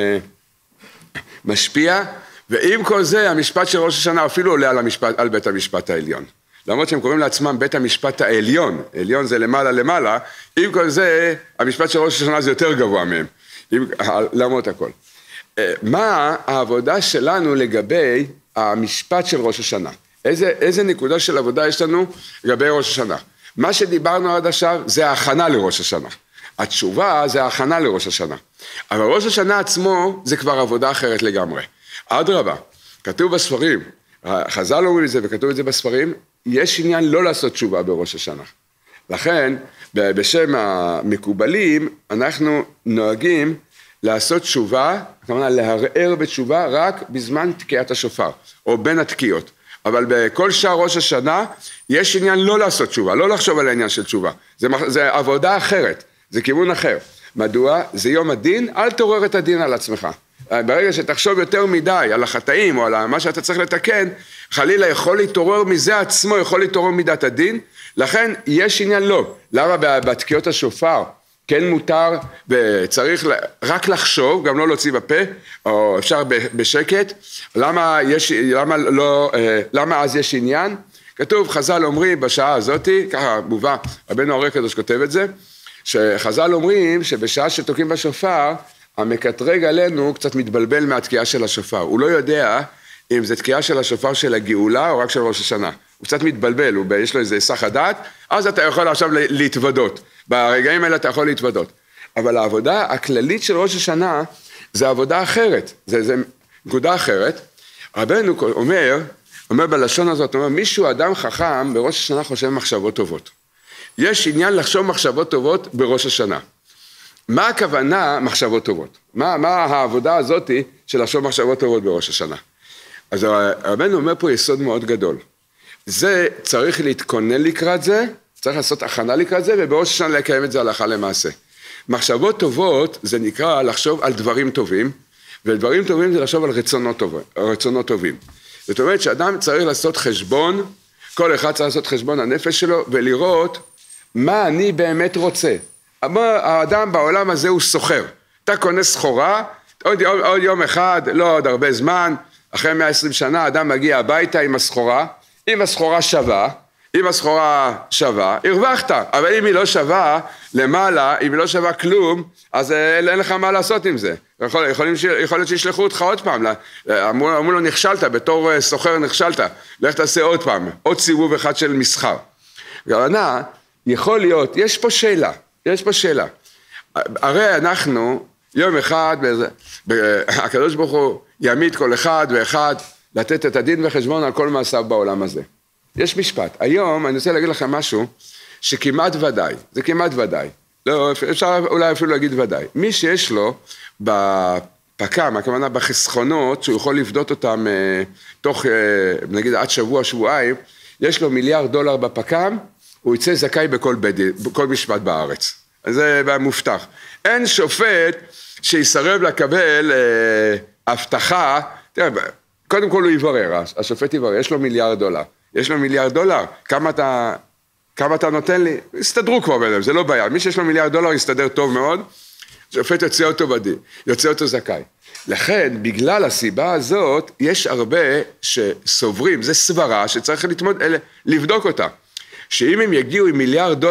משפיע, ועם כל זה המשפט של ראש השנה אפילו עולה על בית המשפט העליון. למרות שהם קוראים לעצמם בית המשפט העליון, עליון זה למעלה, עם כל זה המשפט של ראש השנה זה יותר גבוה מהם, למרות הכל. מה העבודה שלנו לגבי המשפט של ראש השנה? איזה נקודה של עבודה יש לנו לגבי ראש השנה? מה שדיברנו עד עכשיו זה ההכנה לראש השנה. התשובה זה ההכנה לראש השנה. אבל ראש השנה עצמו זה כבר עבודה אחרת לגמרי. אדרבה, כתוב בספרים, חז"ל אומרים את זה וכתוב את זה בספרים, יש עניין לא לעשות תשובה בראש השנה. לכן, בשם המקובלים, אנחנו נוהגים לעשות תשובה, כלומר להרער בתשובה רק בזמן תקיעת השופר, או בין התקיעות. אבל בכל שעה ראש השנה, יש עניין לא לעשות תשובה, לא לחשוב על העניין של תשובה. זה עבודה אחרת, זה כיוון אחר. מדוע? זה יום הדין, אל תעורר את הדין על עצמך. ברגע שתחשוב יותר מדי על החטאים או על מה שאתה צריך לתקן, חלילה יכול להתעורר מזה עצמו, יכול להתעורר מידת הדין, לכן יש עניין לא. למה בתקיעות השופר כן מותר וצריך רק לחשוב, גם לא להוציא בפה, או אפשר בשקט, למה אז יש עניין? כתוב, חז"ל אומרים בשעה הזאת, ככה מובא, רבנו אריה הקדוש כותב את זה, שחז"ל אומרים שבשעה שתוקעים בשופר, המקטרג עלינו קצת מתבלבל מהתקיעה של השופר. הוא לא יודע אם זה תקיעה של השופר של הגאולה או רק של ראש השנה. הוא קצת מתבלבל, יש לו איזה היסח הדעת, אז אתה יכול עכשיו להתוודות. ברגעים האלה אתה יכול להתוודות. אבל העבודה הכללית של ראש השנה זה עבודה אחרת. זה נקודה אחרת. רבנו אומר בלשון הזאת, מישהו אדם חכם בראש השנה חושב מחשבות טובות. יש עניין לחשוב מחשבות טובות בראש השנה. מה הכוונה מחשבות טובות? מה העבודה הזאת של לחשוב מחשבות טובות בראש השנה? אז רבנו אומר פה יסוד מאוד גדול. זה צריך להתכונן לקראת זה, צריך לעשות הכנה לקראת זה, ובראש השנה לקיים את זה הלכה למעשה. מחשבות טובות זה נקרא לחשוב על דברים טובים, ודברים טובים זה לחשוב על רצונות טובים. זאת אומרת שאדם צריך לעשות חשבון, כל אחד צריך לעשות חשבון הנפש שלו, ולראות מה אני באמת רוצה. האדם בעולם הזה הוא סוחר. אתה קונה סחורה, עוד יום אחד, לא עוד הרבה זמן, אחרי 120 שנה, האדם מגיע הביתה עם הסחורה, אם הסחורה שווה, הרווחת, אבל אם היא לא שווה למעלה, אם היא לא שווה כלום, אז אין לך מה לעשות עם זה. יכול להיות שישלחו אותך עוד פעם, אמרו לו נכשלת, בתור סוחר נכשלת, לך תעשה עוד פעם, עוד סיבוב אחד של מסחר. גאונה, יכול להיות, יש פה שאלה. הרי אנחנו, יום אחד, הקדוש ברוך הוא יעמיד כל אחד ואחד, לתת את הדין וחשבון על כל מעשיו בעולם הזה. יש משפט. היום אני רוצה להגיד לכם משהו שכמעט ודאי, זה כמעט ודאי. לא, אפשר אולי אפילו להגיד ודאי. מי שיש לו בפקם, הכוונה בחסכונות, שהוא יכול לבדות אותם תוך, נגיד עד שבוע, שבועיים, יש לו $1 מיליארד בפקם, הוא יצא זכאי בכל משפט בארץ. זה מובטח. אין שופט שיסרב לקבל הבטחה, תראה, קודם כל הוא יברר, השופט יברר, יש לו $1 מיליארד. יש לו $1 מיליארד, כמה אתה נותן לי? הסתדרו כבר ביניהם, זה לא בעיה. מי שיש לו $1 מיליארד יסתדר טוב מאוד, שופט יוצא אותו בדין, יוצא אותו זכאי. לכן, בגלל הסיבה הזאת, יש הרבה שסוברים, זה סברה שצריך לבדוק אותה. שאם הם יגיעו עם $1 מיליארד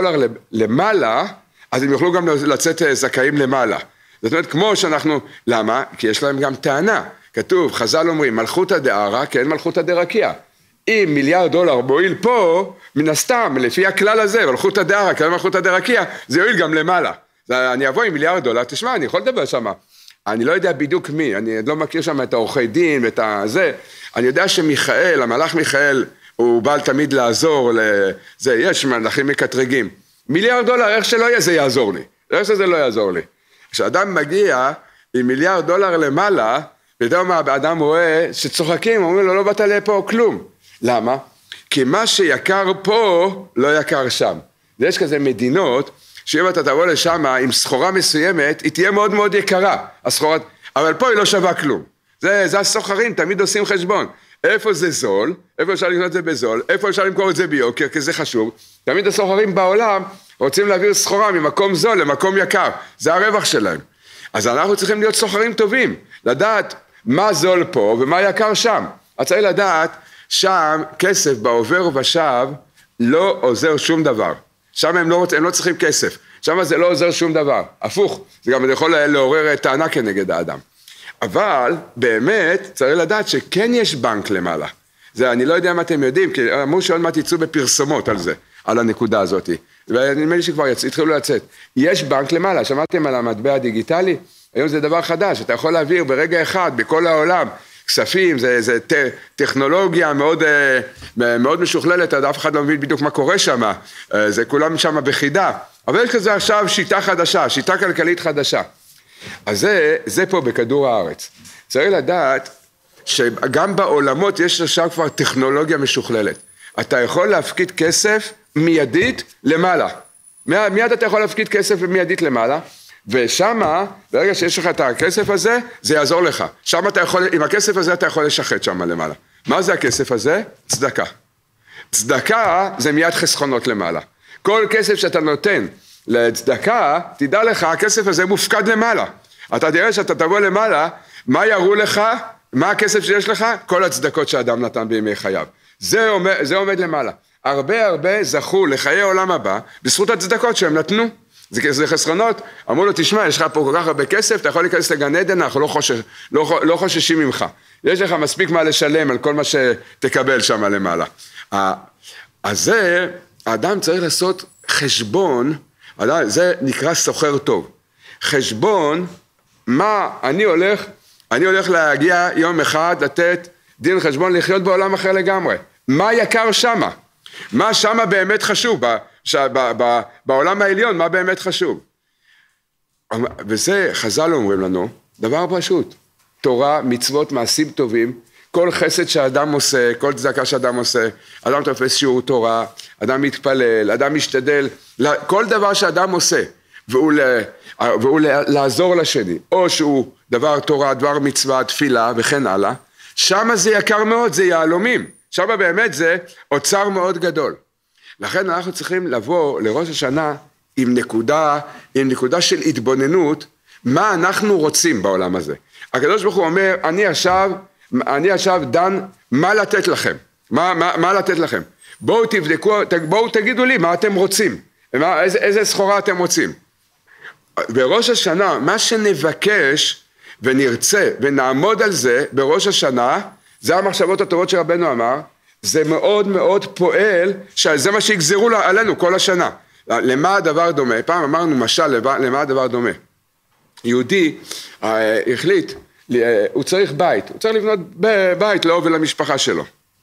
למעלה, אז הם יוכלו גם לצאת זכאים למעלה. זאת אומרת, כמו שאנחנו, למה? כי יש להם גם טענה. כתוב, חז"ל אומרים, מלכותא דערא, כן מלכותא דרקיע. אם $1 מיליארד מועיל פה, מן הסתם, לפי הכלל הזה, מלכותא דערא, כן מלכותא דרקיע, זה יועיל גם למעלה. אני אבוא עם $1 מיליארד, תשמע, אני יכול לדבר שם. אני לא יודע בדיוק מי, אני לא מכיר שם את העורכי דין ואת הזה. אני יודע שמיכאל, המלאך מיכאל, הוא בא תמיד לעזור לזה, יש מלאכים מקטרגים. $1 מיליארד, איך שלא יהיה, זה יעזור לי. איך שזה לא יעזור לי. כשאדם מגיע עם $1 מיליארד למעלה, ודאו מה, האדם רואה שצוחקים, אומרים לו, לא באת לפה כלום. למה? כי מה שיקר פה, לא יקר שם. ויש כזה מדינות, שאם אתה תבוא לשם עם סחורה מסוימת, היא תהיה מאוד מאוד יקרה, הסחורה, אבל פה היא לא שווה כלום. זה הסוחרים, תמיד עושים חשבון. איפה זה זול, איפה אפשר לקנות את זה בזול, איפה אפשר למכור את זה ביוקר, כי זה חשוב. תמיד הסוחרים בעולם רוצים להעביר סחורה ממקום זול למקום יקר. זה הרווח שלהם. אז אנחנו צריכים להיות סוחרים טובים, לדעת מה זול פה ומה יקר שם. אז צריך לדעת, שם כסף בעובר ובשב לא עוזר שום דבר. שם הם לא צריכים כסף. שם זה לא עוזר שום דבר. הפוך, זה גם יכול לעורר טענה כנגד האדם. אבל באמת צריך לדעת שכן יש בנק למעלה. זה אני לא יודע אם אתם יודעים, כי אמרו שעוד מעט יצאו בפרסומות על זה, על הנקודה הזאת. ונדמה לי שכבר התחילו לצאת. יש בנק למעלה, שמעתם על המטבע הדיגיטלי? היום זה דבר חדש, אתה יכול להעביר ברגע אחד בכל העולם כספים, זה טכנולוגיה מאוד, מאוד משוכללת, אף אחד לא מבין בדיוק מה קורה שם, זה כולם שם בחידה. אבל יש כזה עכשיו שיטה חדשה, שיטה כלכלית חדשה. אז זה פה בכדור הארץ. צריך לדעת שגם בעולמות יש עכשיו כבר טכנולוגיה משוכללת. אתה יכול להפקיד כסף מיידית למעלה. מיד אתה יכול להפקיד כסף מיידית למעלה, ושמה, ברגע שיש לך את הכסף הזה, זה יעזור לך. שם אתה יכול, עם הכסף הזה אתה יכול לשחט שם למעלה. מה זה הכסף הזה? צדקה. צדקה זה מיד חסכונות למעלה. כל כסף שאתה נותן לצדקה, תדע לך, הכסף הזה מופקד למעלה. אתה תראה שאתה תבוא למעלה, מה יראו לך? מה הכסף שיש לך? כל הצדקות שהאדם נתן בימי חייו. זה עומד למעלה. הרבה זכו לחיי עולם הבא, בזכות הצדקות שהם נתנו. זה חסכונות, אמרו לו, תשמע, יש לך פה כל כך הרבה כסף, אתה יכול להיכנס לגן עדן, אנחנו לא חוששים ממך. יש לך מספיק מה לשלם על כל מה שתקבל שם למעלה. אז זה, האדם צריך לעשות חשבון, זה נקרא סוחר טוב. חשבון, מה אני הולך להגיע יום אחד, לתת דין חשבון, לחיות בעולם אחר לגמרי. מה יקר שמה? מה שמה באמת חשוב? בעולם העליון, מה באמת חשוב? וזה חז"ל אומרים לנו, דבר פשוט, תורה, מצוות, מעשים טובים, כל חסד שאדם עושה, כל צדקה שאדם עושה, אדם תופס שיעור תורה, אדם מתפלל, אדם משתדל, כל דבר שאדם עושה, והוא לעזור לשני, או שהוא דבר תורה, דבר מצווה, תפילה וכן הלאה, שם זה יקר מאוד, זה יהלומים, שם באמת זה אוצר מאוד גדול. לכן אנחנו צריכים לבוא לראש השנה עם נקודה של התבוננות, מה אנחנו רוצים בעולם הזה. הקדוש ברוך הוא אומר, אני עכשיו דן מה לתת לכם, מה לתת לכם. בואו תבדקו, בואו תגידו לי מה אתם רוצים, איזה סחורה אתם רוצים. בראש השנה, מה שנבקש ונרצה ונעמוד על זה בראש השנה, זה המחשבות הטובות שרבנו אמר, זה מאוד מאוד פועל, שזה מה שיגזרו עלינו כל השנה. למה הדבר דומה? פעם אמרנו משל, למה הדבר דומה? יהודי החליט, הוא צריך בית, הוא צריך לבנות בית לו ולמשפחה שלו.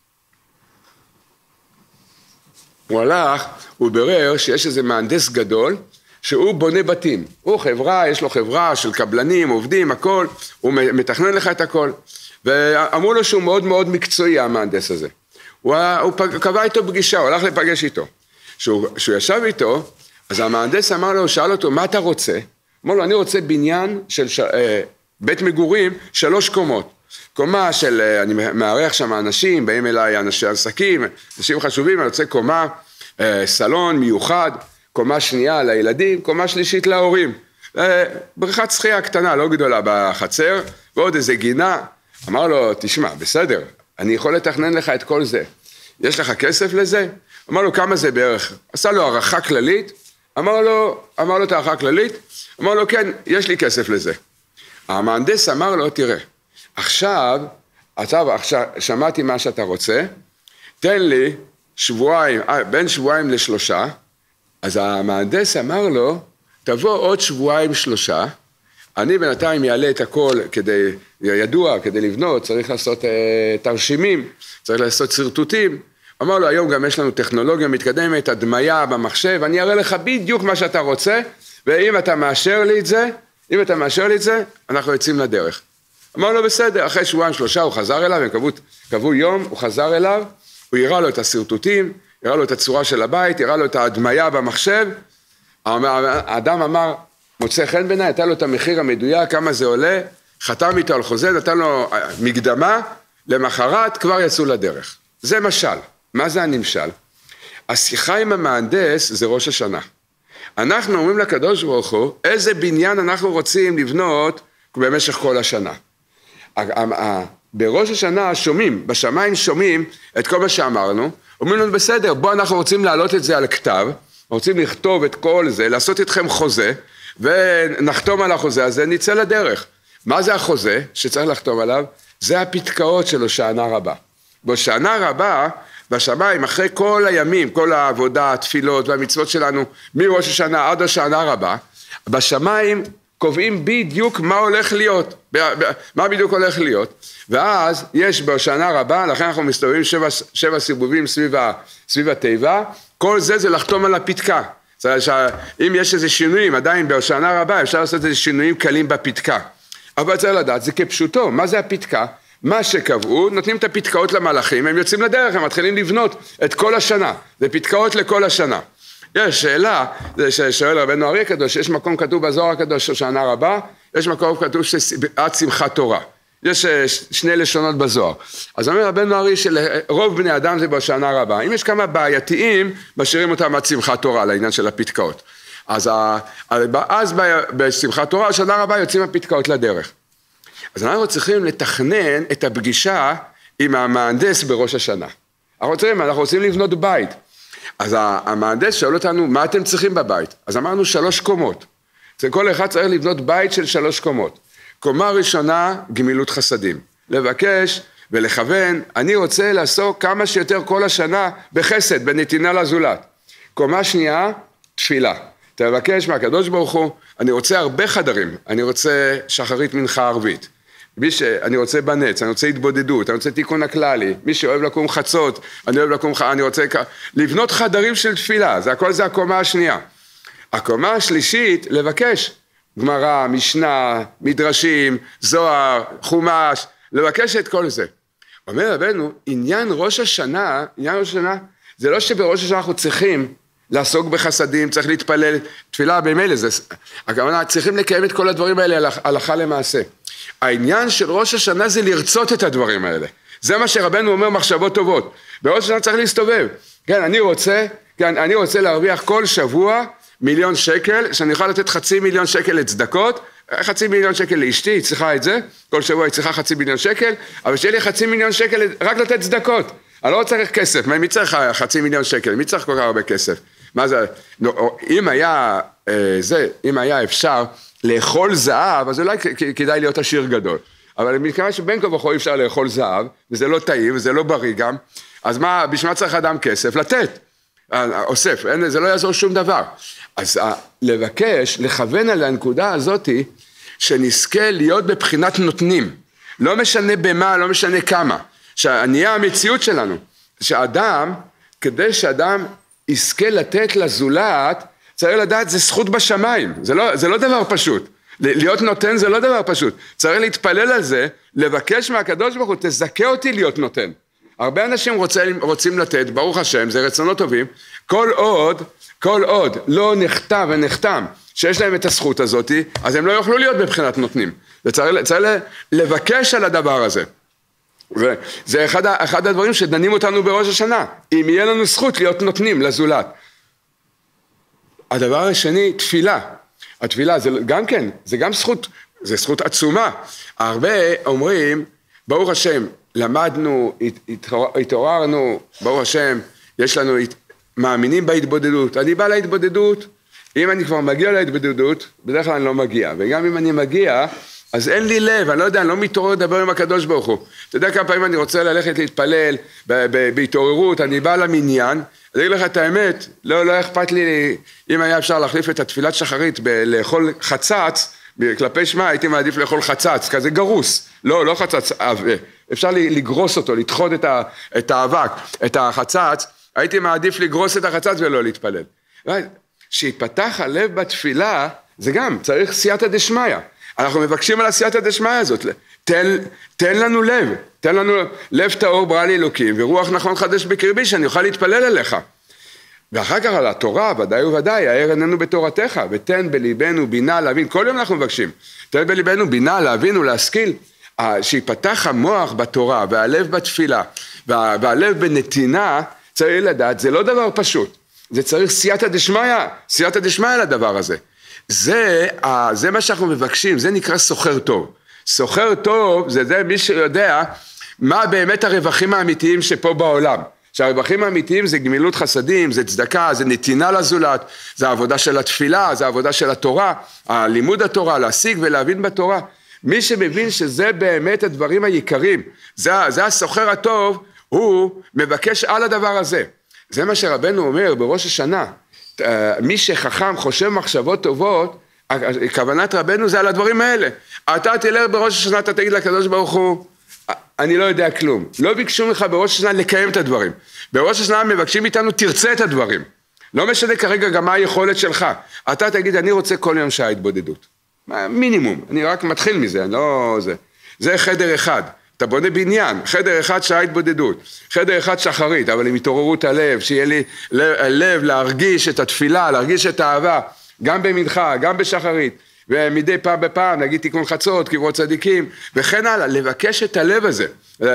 הוא הלך, הוא ברר שיש איזה מהנדס גדול, שהוא בונה בתים. הוא חברה, יש לו חברה של קבלנים, עובדים, הכל, הוא מתכנן לך את הכל. ואמרו לו שהוא מאוד מאוד מקצועי, המהנדס הזה. הוא קבע איתו פגישה, הוא הלך לפגש איתו. כשהוא ישב איתו, אז המהנדס אמר לו, שאל אותו, מה אתה רוצה? אמר לו, אני רוצה בניין של בית מגורים, 3 קומות. קומה של, אני מערך שם אנשים, באים אליי אנשי עסקים, אנשים חשובים, אני רוצה קומה, סלון מיוחד, קומה שנייה לילדים, קומה שלישית להורים. בריכת שחייה קטנה, לא גדולה בחצר, ועוד איזה גינה. אמר לו, תשמע, בסדר, אני יכול לתכנן לך את כל זה. יש לך כסף לזה? אמר לו, כמה זה בערך? עשה לו הערכה כללית, אמר לו את הערכה כללית, אמר לו, כן, יש לי כסף לזה. המהנדס אמר לו, תראה, עכשיו שמעתי מה שאתה רוצה, תן לי שבועיים, בין שבועיים ל3, אז המהנדס אמר לו, תבוא עוד 2-3 שבועות, אני בינתיים יעלה את הכל כדי לבנות, צריך לעשות תרשימים, צריך לעשות סרטוטים. אמר לו, היום גם יש לנו טכנולוגיה מתקדמת, הדמיה במחשב, אני אראה לך בדיוק מה שאתה רוצה, ואם אתה מאשר לי את זה, אנחנו יוצאים לדרך. אמר לו, בסדר, אחרי 2-3 הוא חזר אליו, הם קבעו יום, הוא חזר אליו, הוא הראה לו את הסרטוטים, הראה לו את הצורה של הבית, הראה לו את ההדמיה במחשב, האדם אמר, מוצא חן בעיניי, נתן לו את המחיר המדויק, כמה זה עולה, חתם איתו על חוזה, נתן לו מקדמה, למחרת כבר יצאו לדרך. זה משל. מה זה הנמשל? השיחה עם המהנדס זה ראש השנה. אנחנו אומרים לקדוש ברוך הוא, איזה בניין אנחנו רוצים לבנות במשך כל השנה. בראש השנה שומעים, בשמיים שומעים את כל מה שאמרנו, אומרים לנו בסדר, בוא אנחנו רוצים להעלות את זה על כתב, רוצים לכתוב את כל זה, לעשות איתכם חוזה, ונחתום על החוזה הזה, נצא לדרך. מה זה החוזה שצריך לחתום עליו? זה הפתקאות של הושענא רבה. בהושענא רבה, בשמיים, אחרי כל הימים, כל העבודה, התפילות והמצוות שלנו, מראש השנה עד הושענא רבה, בשמיים קובעים בדיוק מה הולך להיות, מה בדיוק הולך להיות, ואז יש בהושענא רבה, לכן אנחנו מסתובבים 7 סיבובים סביב התיבה, כל זה לחתום על הפתקה. אם יש איזה שינויים, עדיין בהושענא רבה, אפשר לעשות איזה שינויים קלים בפתקה. אבל צריך לדעת, זה כפשוטו, מה זה הפתקה? מה שקבעו, נותנים את הפתקאות למלאכים, הם יוצאים לדרך, הם מתחילים לבנות את כל השנה, זה פתקאות לכל השנה. יש שאלה, זה ששואל רבנו אריה הקדוש, יש מקום כתוב בזוהר הקדוש הושענא רבה, יש מקום כתוב עד שמחת תורה. יש 2 לשונות בזוהר. אז אומר רבנו אריה שלרוב בני אדם זה בהושענא רבה. אם יש כמה בעייתיים, משאירים אותם עד שמחת תורה, לעניין של הפתקאות. אז בשמחת תורה, הושענא רבה יוצאים הפתקאות לדרך. אז אנחנו צריכים לתכנן את הפגישה עם המהנדס בראש השנה. אנחנו רוצים לבנות בית. אז המהנדס שואל אותנו, מה אתם צריכים בבית? אז אמרנו 3 קומות. כל אחד צריך לבנות בית של 3 קומות. קומה ראשונה, גמילות חסדים. לבקש ולכוון, אני רוצה לעסוק כמה שיותר כל השנה בחסד, בנתינה לזולת. קומה שנייה, תפילה. תבקש מהקדוש ברוך הוא, אני רוצה הרבה חדרים, אני רוצה שחרית מנחה ערבית. אני רוצה בנץ, אני רוצה התבודדות, אני רוצה תיקון הכללי, מי שאוהב לקום חצות, אני רוצה לבנות חדרים של תפילה, הכל זה הקומה השנייה. הקומה השלישית, לבקש, גמרא, משנה, מדרשים, זוהר, חומש, לבקש את כל זה. אומר רבנו, עניין ראש השנה, זה לא שבראש השנה אנחנו צריכים לעסוק בחסדים, צריך להתפלל, תפילה במילא, הכוונה, צריכים לקיים את כל הדברים האלה הלכה למעשה. העניין של ראש השנה זה לרצות את הדברים האלה. זה מה שרבנו אומר, מחשבות טובות. בראש השנה צריך להסתובב. כן, אני רוצה להרוויח כל שבוע מיליון שקל, שאני יכול לתת 500,000 שקל לצדקות, 500,000 שקל לאשתי, היא צריכה את זה, כל שבוע היא צריכה 500,000 שקל, אבל שיהיה לי 500,000 שקל רק לתת צדקות. אני לא צריך כסף, מי צריך 500,000 שקל? מי צריך כל כך הרבה כסף? מה זה? אם היה אפשר לאכול זהב, אז אולי כדאי להיות עשיר גדול. אבל מכיוון שבין כה וכה אי אפשר לאכול זהב, וזה לא טעים, וזה לא בריא גם, אז בשביל מה צריך אדם כסף? לתת. אוסף, זה לא יעזור שום דבר. אז לבקש, לכוון על הנקודה הזאת, שנזכה להיות בבחינת נותנים. לא משנה במה, לא משנה כמה. שנהיה המציאות שלנו. כדי שאדם יזכה לתת לזולת, צריך לדעת, זה זכות בשמיים. זה לא דבר פשוט. להיות נותן זה לא דבר פשוט. צריך להתפלל על זה, לבקש מהקדוש ברוך הוא, תזכה אותי להיות נותן. הרבה אנשים רוצים לתת, ברוך השם, זה רצונות טובים, כל עוד לא נכתב ונחתם שיש להם את הזכות הזאת, אז הם לא יוכלו להיות בבחינת נותנים. צריך לבקש על הדבר הזה. וזה אחד הדברים שדנים אותנו בראש השנה, אם יהיה לנו זכות להיות נותנים לזולת. הדבר השני, תפילה. התפילה זה גם כן, זה גם זכות, זה זכות עצומה. הרבה אומרים, ברוך השם, למדנו, התעוררנו, ברוך השם, יש לנו, מאמינים בהתבודדות. אני בא להתבודדות, אם אני כבר מגיע להתבודדות, בדרך כלל אני לא מגיע. וגם אם אני מגיע, אז אין לי לב, אני לא יודע, אני לא מתעורר לדבר עם הקדוש ברוך הוא. אתה יודע כמה פעמים אני רוצה ללכת להתפלל בהתעוררות, אני בא למניין, אני אגיד לך את האמת, לא אכפת לי, אם היה אפשר להחליף את התפילת שחרית לאכול חצץ, כלפי שמה הייתי מעדיף לאכול חצץ, כזה גרוס, לא חצץ, אפשר לגרוס אותו, לדחות את האבק, את החצץ, הייתי מעדיף לגרוס את החצץ ולא להתפלל. שיפתח הלב בתפילה, זה גם, צריך סייעתא דשמיא. אנחנו מבקשים על הסייעתא דשמיא הזאת, תן לנו לב טהור ברא לי אלוקים, ורוח נכון חדש בקרבי, שאני אוכל להתפלל אליך. ואחר כך על התורה, ודאי וודאי, האר עינינו בתורתך, ותן בליבנו בינה להבין, כל יום אנחנו מבקשים, תן בליבנו בינה להבין ולהשכיל, שיפתח המוח בתורה, והלב בתפילה, והלב בנתינה, צריך לדעת, זה לא דבר פשוט, זה צריך סייעתא דשמיא לדבר הזה. זה מה שאנחנו מבקשים, זה נקרא סוחר טוב. סוחר טוב זה מי שיודע מה באמת הרווחים האמיתיים שפה בעולם. שהרווחים האמיתיים זה גמילות חסדים, זה צדקה, זה נתינה לזולת, זה העבודה של התפילה, זה העבודה של התורה, הלימוד התורה, להשיג ולהבין בתורה. מי שמבין שזה באמת הדברים העיקריים, זה הסוחר הטוב, הוא מבקש על הדבר הזה. זה מה שרבנו אומר בראש השנה. מי שחכם חושב מחשבות טובות, כוונת רבנו זה על הדברים האלה. אתה תלך בראש השנה, אתה תגיד לקדוש ברוך הוא, אני לא יודע כלום. לא ביקשו לך בראש השנה לקיים את הדברים. בראש השנה מבקשים איתנו, תרצה את הדברים. לא משנה כרגע גם מה היכולת שלך. אתה תגיד, אני רוצה כל יום שעה התבודדות. מינימום, אני רק מתחיל מזה, לא זה. זה חדר אחד. אתה בונה בניין, חדר אחד שעה התבודדות, חדר אחד שחרית, אבל עם התעוררות הלב, שיהיה לי לב להרגיש את התפילה, להרגיש את האהבה, גם במנחה, גם בשחרית, ומדי פעם בפעם, נגיד תיקון חצות, קברות צדיקים, וכן הלאה, לבקש את הלב הזה,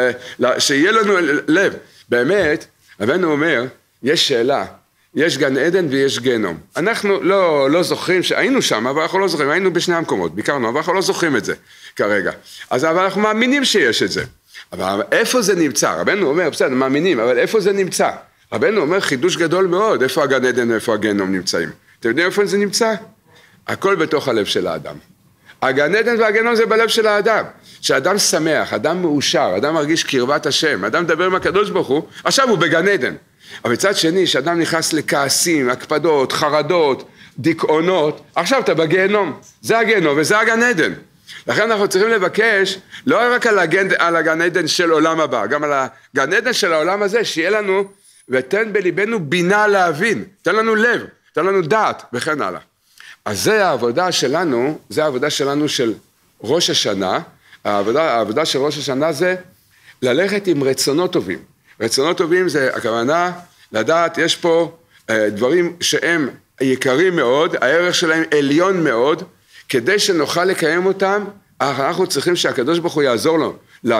שיהיה לנו לב. באמת, רבנו אומר, יש שאלה, יש גן עדן ויש גיהנום. אנחנו לא זוכרים שהיינו שם, אבל אנחנו לא זוכרים, היינו בשני המקומות, ביקרנו, אבל אנחנו לא זוכרים את זה כרגע. אבל אנחנו מאמינים שיש את זה. אבל איפה זה נמצא? רבנו אומר, בסדר, מאמינים, אבל איפה זה נמצא? רבנו אומר, חידוש גדול מאוד, איפה הגן עדן ואיפה הגיהנום נמצאים. אתם יודעים איפה זה נמצא? הכל בתוך הלב של האדם. הגן עדן והגיהנום זה בלב של האדם. שהאדם שמח, אדם מאושר, אדם מרגיש קרבת השם, אדם מדבר עם הקדוש ברוך הוא, עכשיו הוא בגן עדן. אבל מצד שני, שאדם נכנס לכעסים, הקפדות, חרדות, דיכאונות, עכשיו אתה בגיהנום. זה הגיהנום וזה הגן עדן. לכן אנחנו צריכים לבקש, לא רק על הגן עדן של עולם הבא, גם על הגן עדן של העולם הזה, שיהיה לנו, ותן בליבנו בינה להבין, תן לנו לב, תן לנו דעת, וכן הלאה. אז זה העבודה שלנו, זה העבודה שלנו של ראש השנה, העבודה של ראש השנה זה ללכת עם רצונות טובים. רצונות טובים זה הכוונה לדעת, יש פה דברים שהם יקרים מאוד, הערך שלהם עליון מאוד, כדי שנוכל לקיים אותם, אנחנו צריכים שהקדוש ברוך הוא יעזור לנו.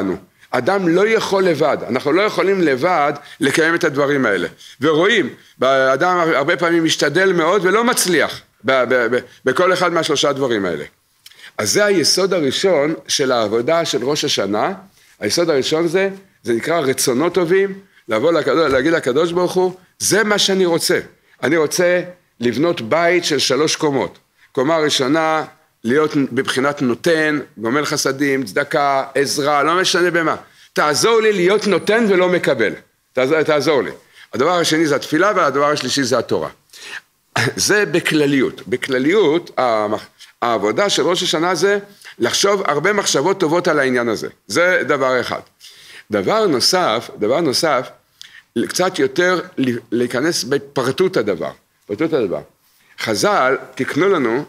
אדם לא יכול לבד, אנחנו לא יכולים לבד לקיים את הדברים האלה. ורואים, אדם הרבה פעמים משתדל מאוד ולא מצליח בכל אחד מהשלושה דברים האלה. אז זה היסוד הראשון של העבודה של ראש השנה. היסוד הראשון זה נקרא רצונות טובים, לבוא להגיד לקדוש ברוך הוא, זה מה שאני רוצה. אני רוצה לבנות בית של 3 קומות. קומה ראשונה, להיות בבחינת נותן, גומל חסדים, צדקה, עזרה, לא משנה במה. תעזור לי להיות נותן ולא מקבל. תעזור לי. הדבר השני זה התפילה, והדבר השלישי זה התורה. זה בכלליות. בכלליות, העבודה של ראש השנה זה לחשוב הרבה מחשבות טובות על העניין הזה. זה דבר אחד. דבר נוסף, קצת יותר להיכנס בפרטות הדבר. חז"ל תקנו לנו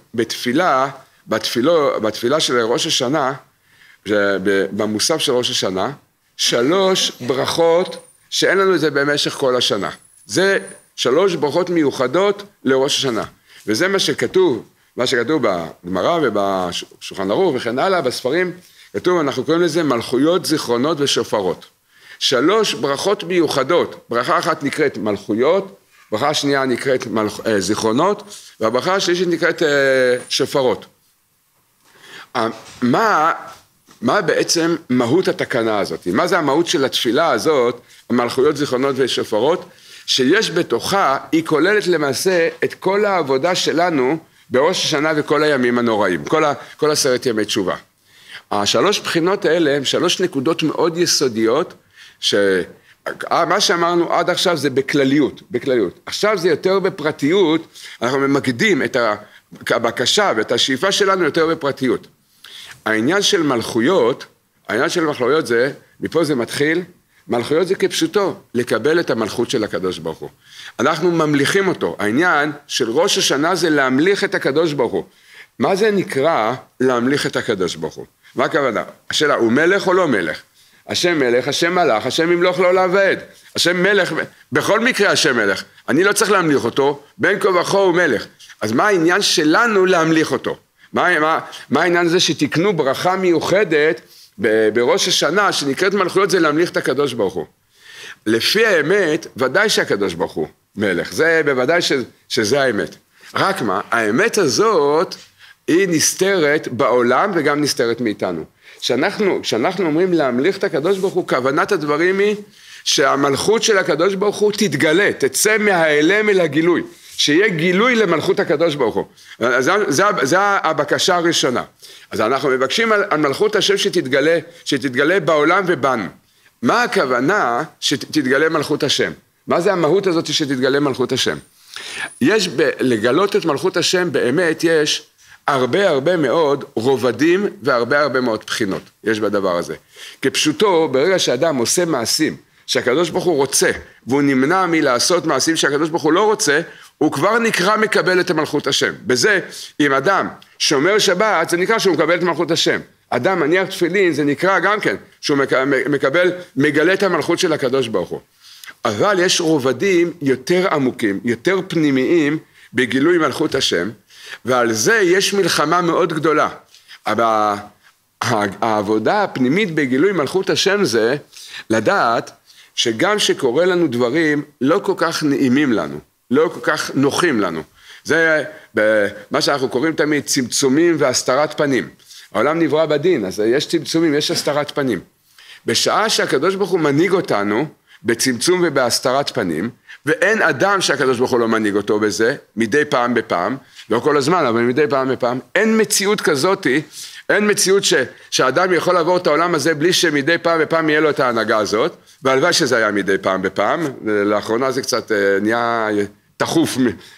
בתפילה של ראש השנה, במוסף של ראש השנה, 3 ברכות שאין לנו את זה במשך כל השנה. זה 3 ברכות מיוחדות לראש השנה. וזה מה שכתוב בגמרא ובשולחן ערוך וכן הלאה, בספרים, כתוב, אנחנו קוראים לזה מלכויות, זיכרונות ושופרות. 3 ברכות מיוחדות, ברכה אחת נקראת מלכויות, ברכה השנייה נקראת זיכרונות, והברכה השלישית נקראת שופרות. מה בעצם מהות התקנה הזאת? מה זה המהות של התפילה הזאת, המלכויות, זיכרונות ושופרות, שיש בתוכה, היא כוללת למעשה את כל העבודה שלנו בראש השנה וכל הימים הנוראים, כל 10 ימי תשובה. 3 בחינות האלה הם 3 נקודות מאוד יסודיות, מה שאמרנו עד עכשיו זה בכלליות. עכשיו זה יותר בפרטיות, אנחנו ממקדים את הבקשה ואת השאיפה שלנו יותר בפרטיות. העניין של מלכויות זה, מפה זה מתחיל, מלכויות זה כפשוטו, לקבל את המלכות של הקדוש ברוך הוא. אנחנו ממליכים אותו, העניין של ראש השנה זה להמליך את הקדוש ברוך הוא. מה זה נקרא להמליך את הקדוש ברוך הוא? מה הכוונה? השאלה, הוא מלך או לא מלך? השם מלך, השם מלך, השם ימלוך לעולם ועד. השם מלך, בכל מקרה השם מלך. אני לא צריך להמליך אותו, בין כה וכה הוא מלך. אז מה העניין שלנו להמליך אותו? מה העניין הזה שתקנו ברכה מיוחדת בראש השנה, שנקראת מלכויות, זה להמליך את הקדוש ברוך הוא. לפי האמת, ודאי שהקדוש ברוך הוא מלך. זה בוודאי שזה האמת. רק מה, האמת הזאת היא נסתרת בעולם וגם נסתרת מאיתנו. כשאנחנו אומרים להמליך את הקדוש ברוך הוא, כוונת הדברים היא שהמלכות של הקדוש ברוך הוא תתגלה, תצא מהאלם אל הגילוי, שיהיה גילוי למלכות הקדוש ברוך הוא. זה הבקשה הראשונה. אז אנחנו מבקשים על מלכות השם שתתגלה בעולם ובנו. מה הכוונה שתתגלה מלכות השם? מה זה המהות הזאת שתתגלה מלכות השם? לגלות את מלכות השם באמת יש הרבה מאוד רובדים והרבה מאוד בחינות יש בדבר הזה. כפשוטו, ברגע שאדם עושה מעשים שהקדוש ברוך הוא רוצה, והוא נמנע מלעשות מעשים שהקדוש ברוך הוא לא רוצה, הוא כבר נקרא מקבל את מלכות השם. בזה, אם אדם שומר שבת, זה נקרא שהוא מקבל את מלכות השם. אדם מניח תפילין, זה נקרא גם כן, שהוא מגלה את המלכות של הקדוש ברוך הוא. אבל יש רובדים יותר עמוקים, יותר פנימיים, בגילוי מלכות השם, ועל זה יש מלחמה מאוד גדולה. אבל העבודה הפנימית בגילוי מלכות השם זה לדעת שגם שקורה לנו דברים לא כל כך נעימים לנו, לא כל כך נוחים לנו. זה מה שאנחנו קוראים תמיד צמצומים והסתרת פנים. העולם נברא בדין, אז יש צמצומים, יש הסתרת פנים. בשעה שהקדוש ברוך הוא מנהיג אותנו בצמצום ובהסתרת פנים, ואין אדם שהקדוש ברוך הוא לא מנהיג אותו בזה, מדי פעם בפעם, לא כל הזמן, אבל מדי פעם בפעם, אין מציאות כזאת, אין מציאות שהאדם יכול לעבור את העולם הזה בלי שמדי פעם בפעם יהיה לו את ההנהגה הזאת, והלוואי שזה היה מדי פעם בפעם, לאחרונה זה קצת נהיה תחוף,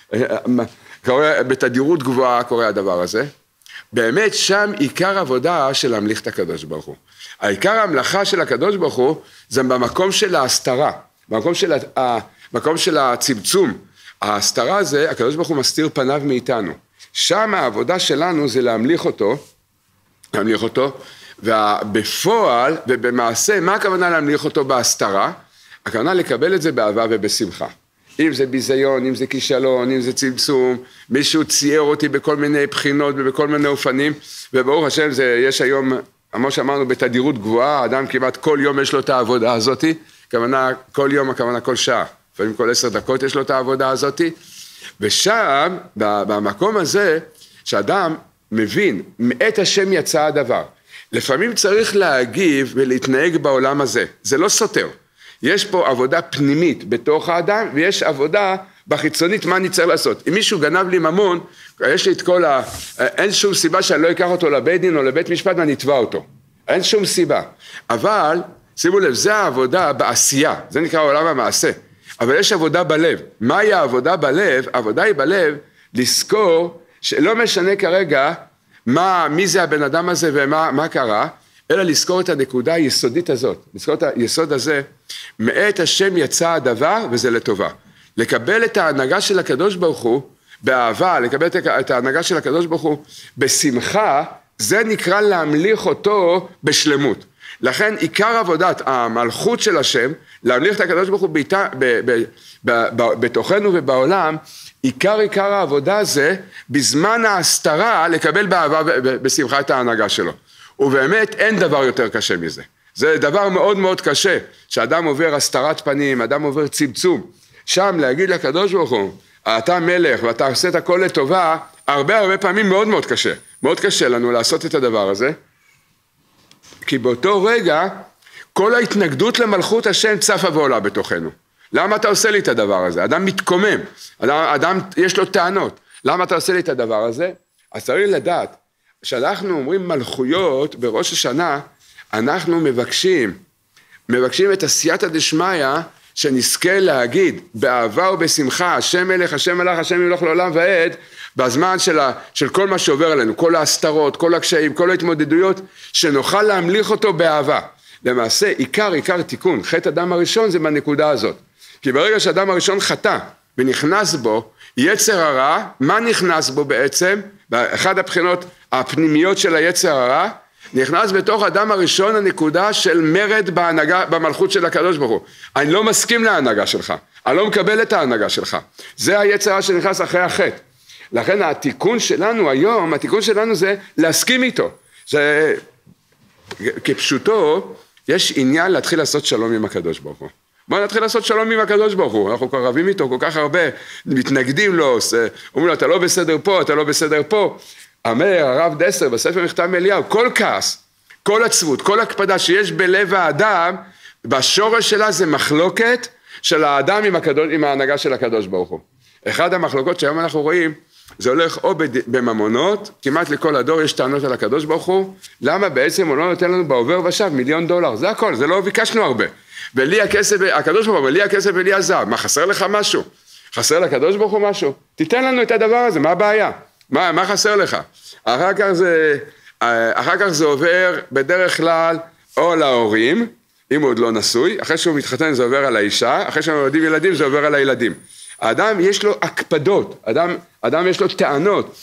בתדירות גבוהה קורה הדבר הזה. באמת שם עיקר עבודה של להמליך את הקדוש ברוך הוא. העיקר המלאכה של הקדוש ברוך הוא זה במקום של ההסתרה, במקום של הצמצום. ההסתרה הזה, הקדוש ברוך הוא מסתיר פניו מאיתנו. שם העבודה שלנו זה להמליך אותו, ובפועל ובמעשה, מה הכוונה להמליך אותו בהסתרה? הכוונה לקבל את זה באהבה ובשמחה. אם זה ביזיון, אם זה כישלון, אם זה צמצום, מישהו צייר אותי בכל מיני בחינות ובכל מיני אופנים, וברוך השם יש היום כמו שאמרנו, בתדירות גבוהה, האדם כמעט כל יום יש לו את העבודה הזאת, הכוונה כל יום, הכוונה כל שעה, לפעמים כל 10 דקות יש לו את העבודה הזאת, ושם, במקום הזה, שאדם מבין, מאת השם יצא הדבר. לפעמים צריך להגיב ולהתנהג בעולם הזה, זה לא סותר. יש פה עבודה פנימית בתוך האדם, ויש עבודה בחיצונית, מה אני צריך לעשות. אם מישהו גנב לי ממון, יש לי את כל אין שום סיבה שאני לא אקח אותו לבית דין או לבית משפט ואני אתבע אותו. אין שום סיבה. אבל, שימו לב, זה העבודה בעשייה, זה נקרא עולם המעשה. אבל יש עבודה בלב. מהי העבודה בלב? העבודה היא בלב לזכור שלא משנה כרגע מי זה הבן אדם הזה ומה קרה, אלא לזכור את הנקודה היסודית הזאת. לזכור את היסוד הזה, מאת השם יצא הדבר וזה לטובה. לקבל את ההנהגה של הקדוש ברוך הוא באהבה, לקבל את ההנהגה של הקדוש ברוך הוא בשמחה, זה נקרא להמליך אותו בשלמות. לכן עיקר עבודת המלכות של השם, להמליך את הקדוש ברוך הוא בתוכנו ובעולם, עיקר העבודה זה בזמן ההסתרה לקבל באהבה בשמחה את ההנהגה שלו. ובאמת אין דבר יותר קשה מזה. זה דבר מאוד מאוד קשה, שאדם עובר הסתרת פנים, אדם עובר צמצום. שם להגיד לקדוש ברוך הוא, אתה מלך ואתה עושה את הכל לטובה, הרבה פעמים מאוד מאוד קשה. מאוד קשה לנו לעשות את הדבר הזה, כי באותו רגע, כל ההתנגדות למלכות השם צפה ועולה בתוכנו. למה אתה עושה לי את הדבר הזה? אדם מתקומם, אדם יש לו טענות. למה אתה עושה לי את הדבר הזה? אז צריך לדעת, כשאנחנו אומרים מלכויות בראש השנה, אנחנו מבקשים את עשייתא דשמיא, שנזכה להגיד באהבה ובשמחה, השם מלך, השם מלך, השם ימלוך לעולם ועד, בזמן של כל מה שעובר עלינו, כל ההסתרות, כל הקשיים, כל ההתמודדויות, שנוכל להמליך אותו באהבה. למעשה, עיקר תיקון, חטא אדם הראשון זה בנקודה הזאת. כי ברגע שאדם הראשון חטא ונכנס בו, יצר הרע, מה נכנס בו בעצם? באחד הבחינות הפנימיות של היצר הרע, נכנס בתוך אדם הראשון הנקודה של מרד בהנהגה, במלכות של הקדוש ברוך הוא. אני לא מסכים להנהגה שלך, אני לא מקבל את ההנהגה שלך. זה היצר הרע שנכנס אחרי החטא. לכן התיקון שלנו היום, התיקון שלנו זה להסכים איתו. זה, כפשוטו, יש עניין להתחיל לעשות שלום עם הקדוש ברוך הוא. בואו נתחיל לעשות שלום עם הקדוש ברוך הוא, אנחנו כבר רבים איתו כל כך הרבה, מתנגדים לו, אומרים לו אתה לא בסדר פה, אתה לא בסדר פה. אומר הרב דסר בספר מכתב אליהו, כל כעס, כל עצבות, כל הקפדה שיש בלב האדם, בשורש שלה זה מחלוקת של האדם עם ההנהגה של הקדוש ברוך הוא. אחד המחלוקות שהיום אנחנו רואים, זה הולך או בממונות, כמעט לכל הדור יש טענות על הקדוש ברוך הוא, למה בעצם הוא לא נותן לנו בעובר ושב $1,000,000, זה הכל, זה לא ביקשנו הרבה. ולי הכסף, הקדוש ברוך הוא, ולי הכסף ולי הזהב, מה חסר לך משהו? חסר לקדוש ברוך הוא משהו? תיתן לנו את הדבר הזה, מה הבעיה? מה חסר לך? אחר כך זה עובר בדרך כלל או להורים, אם הוא עוד לא נשוי, אחרי שהוא מתחתן זה עובר על האישה, אחרי שהוא מולדים ילדים זה עובר על הילדים. האדם יש לו הקפדות, אדם יש לו טענות.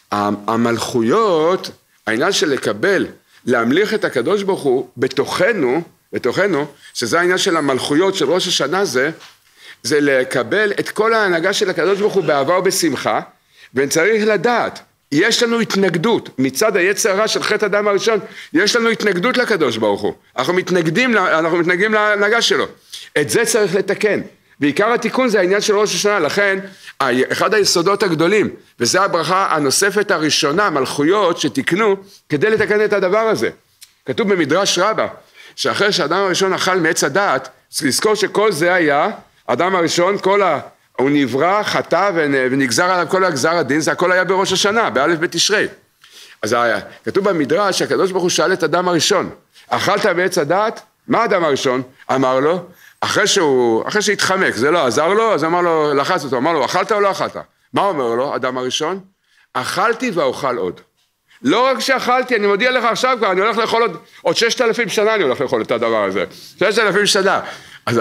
המלכויות, העניין של לקבל, להמליך את הקדוש ברוך הוא בתוכנו, שזה העניין של המלכויות של ראש השנה זה לקבל את כל ההנהגה של הקדוש ברוך הוא באהבה ובשמחה, וצריך לדעת, יש לנו התנגדות, מצד היצר הרע של חטא אדם הראשון, יש לנו התנגדות לקדוש ברוך הוא, אנחנו מתנגדים להנהגה שלו, את זה צריך לתקן, ועיקר התיקון זה העניין של ראש השנה, לכן אחד היסודות הגדולים, וזה הברכה הנוספת הראשונה, מלכויות שתקנו, כדי לתקן את הדבר הזה, כתוב במדרש רבה, שאחרי שהאדם הראשון אכל מעץ הדעת, צריך לזכור שכל זה היה, האדם הראשון, הוא נברא, חטא ונגזר עליו כל הגזר הדין, זה הכל היה בראש השנה, באלף בתשרי. אז כתוב במדרש שהקדוש ברוך הוא שאל את האדם הראשון, אכלת מעץ הדעת? מה האדם הראשון? אמר לו, אחרי שהתחמק, זה לא עזר לו, אז אמר לו, לחץ אותו, אמר לו, אכלת או לא אכלת? מה אומר לו, האדם הראשון? אכלתי ואוכל עוד. לא רק שאכלתי, אני מודיע לך עכשיו כבר, אני הולך לאכול עוד 6,000 שנה, אני הולך לאכול את הדבר הזה. 6,000 שנה. אז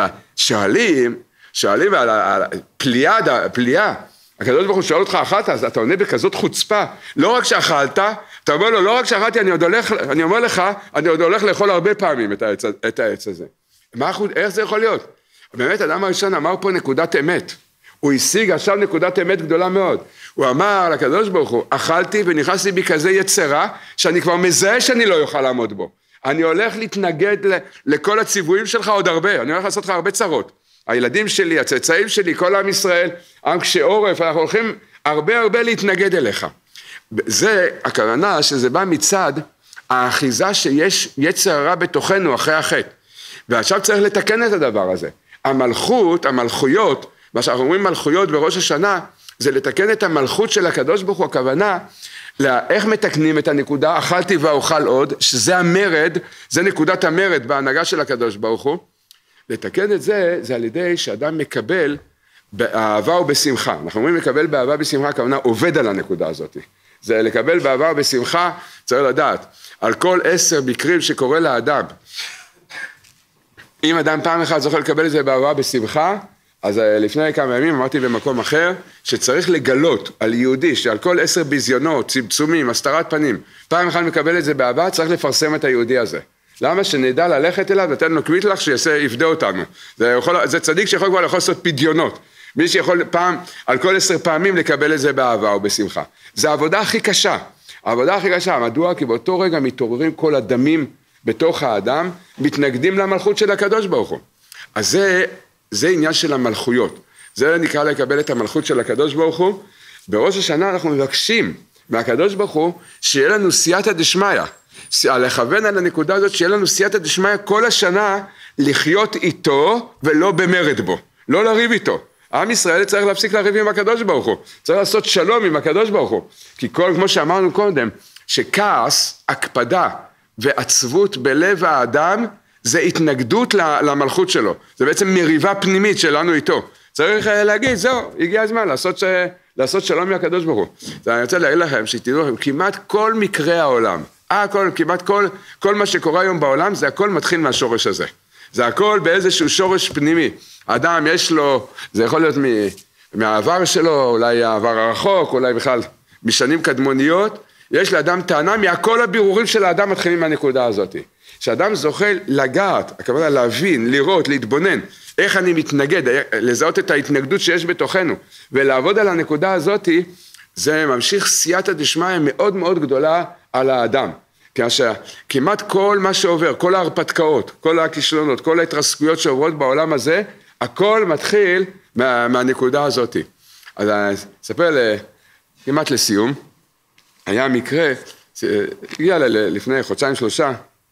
שואלים על פליאה, הקדוש ברוך הוא שואל אותך אכלת, אז אתה עונה בכזאת חוצפה, לא רק שאכלת, אתה אומר לו, לא רק שאכלתי, אני אומר לך, אני עוד הולך לאכול הרבה פעמים את העץ הזה. איך זה יכול להיות? באמת, האדם הראשון אמר פה נקודת אמת, הוא השיג עכשיו נקודת אמת גדולה מאוד, הוא אמר לקדוש ברוך הוא, אכלתי ונכנסתי בי כזה יצרה, שאני כבר מזהה שאני לא יוכל לעמוד בו, אני הולך להתנגד לכל הציוויים שלך עוד הרבה, אני הולך לעשות לך הרבה צרות. הילדים שלי, הצאצאים שלי, כל עם ישראל, עם קשה עורף, אנחנו הולכים הרבה להתנגד אליך. זה הכוונה שזה בא מצד האחיזה שיש יצר הרע בתוכנו אחרי החטא. ועכשיו צריך לתקן את הדבר הזה. המלכויות, מה שאנחנו אומרים מלכויות בראש השנה, זה לתקן את המלכות של הקדוש ברוך הוא, הכוונה, איך מתקנים את הנקודה, אכלתי ואוכל עוד, שזה המרד, זה נקודת המרד בהנהגה של הקדוש ברוך הוא. לתקן את זה, זה על ידי שאדם מקבל באהבה ובשמחה. אנחנו אומרים לקבל באהבה ובשמחה, הכוונה עובד על הנקודה הזאת. זה לקבל באהבה ובשמחה, צריך לדעת, על כל 10 מקרים שקורה לאדם, אם אדם פעם אחת זוכה לקבל את זה באהבה ובשמחה, אז לפני כמה ימים אמרתי במקום אחר, שצריך לגלות על יהודי, שעל כל 10 ביזיונות, צמצומים, הסתרת פנים, פעם אחת מקבל את זה באהבה, צריך לפרסם את היהודי הזה. למה? שנדע ללכת אליו, נתן לו קוויטלח שיפדה אותנו. זה צדיק שיכול כבר לעשות פדיונות. מי שיכול פעם, על כל 10 פעמים לקבל את זה באהבה או בשמחה. זה העבודה הכי קשה. העבודה הכי קשה, מדוע? כי באותו רגע מתעוררים כל הדמים בתוך האדם, מתנגדים למלכות של הקדוש ברוך הוא. אז זה עניין של המלכויות. זה נקרא לקבל את המלכות של הקדוש ברוך הוא. בראש השנה אנחנו מבקשים מהקדוש ברוך הוא שיהיה לנו סייעתא דשמיא. לכוון על הנקודה הזאת שיהיה לנו סייעתא דשמיא כל השנה לחיות איתו ולא במרד בו. לא לריב איתו. עם ישראל צריך להפסיק לריב עם הקדוש ברוך הוא. צריך לעשות שלום עם הקדוש ברוך הוא. כי כמו שאמרנו קודם, שכעס, הקפדה ועצבות בלב האדם, זה התנגדות למלכות שלו. זה בעצם מריבה פנימית שלנו איתו. צריך להגיד, זהו, הגיע הזמן לעשות שלום עם הקדוש ברוך הוא. אני רוצה להגיד לכם, שתדעו לכם, כמעט כל מקרי העולם, כמעט כל מה שקורה היום בעולם, זה הכל מתחיל מהשורש הזה. זה הכל באיזשהו שורש פנימי. האדם יש לו, זה יכול להיות מהעבר שלו, אולי העבר הרחוק, אולי בכלל משנים קדמוניות, יש לאדם טענה, מהכל הבירורים של האדם מתחילים מהנקודה הזאת. שאדם זוכה לגעת, הכוונה להבין, לראות, להתבונן, איך אני מתנגד, לזהות את ההתנגדות שיש בתוכנו, ולעבוד על הנקודה הזאת, זה ממשיך סייעתא דשמיא מאוד מאוד גדולה על האדם. כאשר כמעט כל מה שעובר, כל ההרפתקאות, כל הכישלונות, כל ההתרסקויות שעוברות בעולם הזה, הכל מתחיל מהנקודה הזאת. אז אני אספר כמעט לסיום, היה מקרה, הגיע לפני 2-3,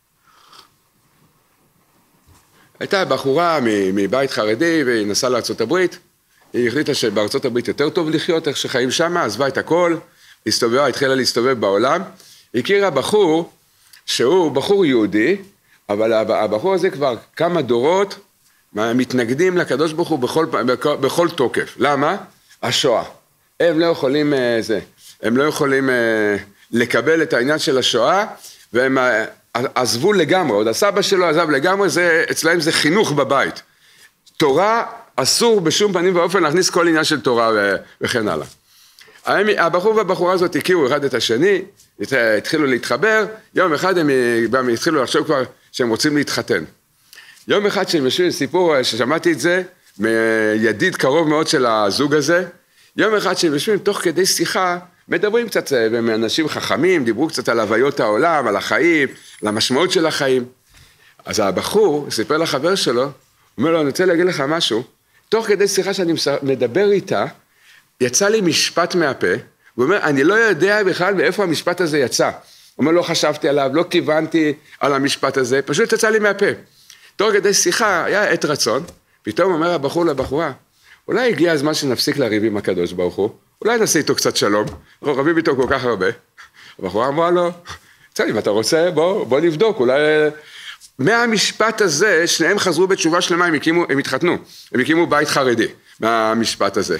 הייתה בחורה מבית חרדי והיא נסעה לארצות הברית, היא החליטה שבארצות הברית יותר טוב לחיות, איך שחיים שם, עזבה את הכל, התחילה להסתובב בעולם, הכירה בחור שהוא בחור יהודי, אבל הבחור הזה כבר כמה דורות מתנגדים לקדוש ברוך הוא בכל תוקף. למה? השואה. הם לא יכולים לקבל את העניין של השואה, והם עזבו לגמרי, עוד הסבא שלו עזב לגמרי, אצלהם זה חינוך בבית. תורה אסור בשום פנים ואופן להכניס כל עניין של תורה וכן הלאה. הבחור והבחורה הזאת הכירו אחד את השני, התחילו להתחבר, יום אחד הם התחילו לחשוב כבר שהם רוצים להתחתן. יום אחד שהם יושבים, סיפור ששמעתי את זה, מידיד קרוב מאוד של הזוג הזה, יום אחד שהם יושבים תוך כדי שיחה, מדברים קצת, והם אנשים חכמים, דיברו קצת על הוויות העולם, על החיים, על המשמעות של החיים. אז הבחור סיפר לחבר שלו, אומר לו, אני רוצה להגיד לך משהו, תוך כדי שיחה שאני מדבר איתה, יצא לי משפט מהפה, הוא אומר, אני לא יודע בכלל מאיפה המשפט הזה יצא. הוא אומר, לא חשבתי עליו, לא כיוונתי על המשפט הזה, פשוט יצא לי מהפה. תוך כדי שיחה, היה עת רצון, פתאום אומר הבחור לבחורה, אולי הגיע הזמן שנפסיק לריב עם הקדוש ברוך הוא, אולי נעשה איתו קצת שלום, אנחנו רבים איתו כל כך הרבה. הבחורה אמרה לו, אם אתה רוצה, בוא נבדוק, אולי... מהמשפט הזה, שניהם חזרו בתשובה שלמה, הם התחתנו, הם הקימו בית חרדי, מהמשפט הזה.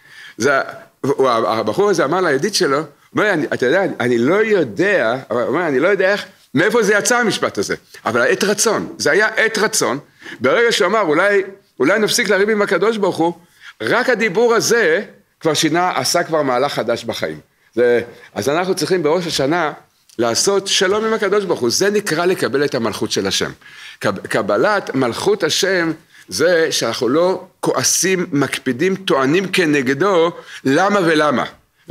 הבחור הזה אמר לידיד שלו, אתה יודע, אני לא יודע מאיפה זה יצא המשפט הזה, אבל העת רצון, זה היה עת רצון, ברגע שהוא אמר, אולי נפסיק לריב עם הקדוש ברוך הוא, רק הדיבור הזה כבר עשה כבר מהלך חדש בחיים. אז אנחנו צריכים בראש השנה לעשות שלום עם הקדוש ברוך הוא, זה נקרא לקבל את המלכות של השם. קבלת מלכות השם זה שאנחנו לא כועסים, מקפידים, טוענים כנגדו, למה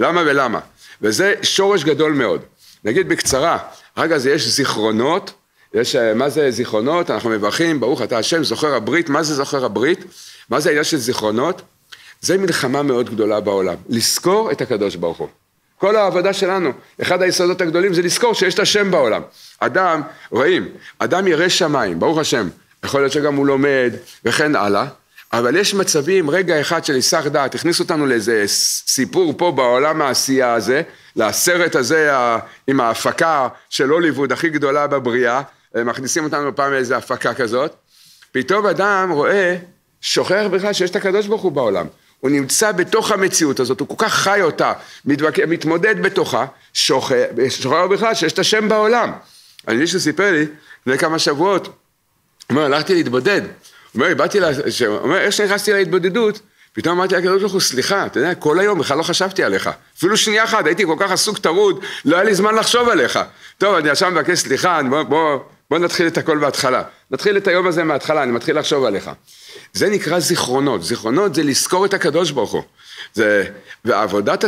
ולמה. וזה שורש גדול מאוד. נגיד בקצרה, רגע זה יש זיכרונות, מה זה זיכרונות? אנחנו מברכים, ברוך אתה השם, זוכר הברית. מה זה זוכר הברית? מה זה העניין של זיכרונות? זה מלחמה מאוד גדולה בעולם, לזכור את הקדוש ברוך הוא. כל העבודה שלנו, אחד היסודות הגדולים זה לזכור שיש את השם בעולם. אדם, רואים, אדם ירא שמיים, ברוך השם, יכול להיות שגם הוא לומד וכן הלאה, אבל יש מצבים, רגע אחד של היסח דעת, הכניס אותנו לאיזה סיפור פה בעולם העשייה הזה, לסרט הזה עם ההפקה של הוליווד הכי גדולה בבריאה, מכניסים אותנו פעם לאיזה הפקה כזאת, פתאום אדם רואה, שוכח בכלל שיש את הקדוש ברוך הוא בעולם. הוא נמצא בתוך המציאות הזאת, הוא כל כך חי אותה, מתמודד בתוכה, שוכח בכלל שיש את השם בעולם. אני מישהו סיפר לי, לפני כמה שבועות, הוא אומר, הלכתי להתבודד, הוא אומר, איך שנכנסתי להתבודדות, פתאום אמרתי לקדוש ברוך הוא, סליחה, אתה יודע, כל היום בכלל לא חשבתי עליך, אפילו שנייה אחת, הייתי כל כך עסוק טרוד, לא היה לי זמן לחשוב עליך. טוב, אני עכשיו מבקש סליחה, בוא נתחיל את הכל בהתחלה, נתחיל את היום הזה מההתחלה, אני מתחיל לחשוב עליך. זה נקרא זיכרונות, זיכרונות זה לזכור את הקדוש ברוך הוא. ועבודת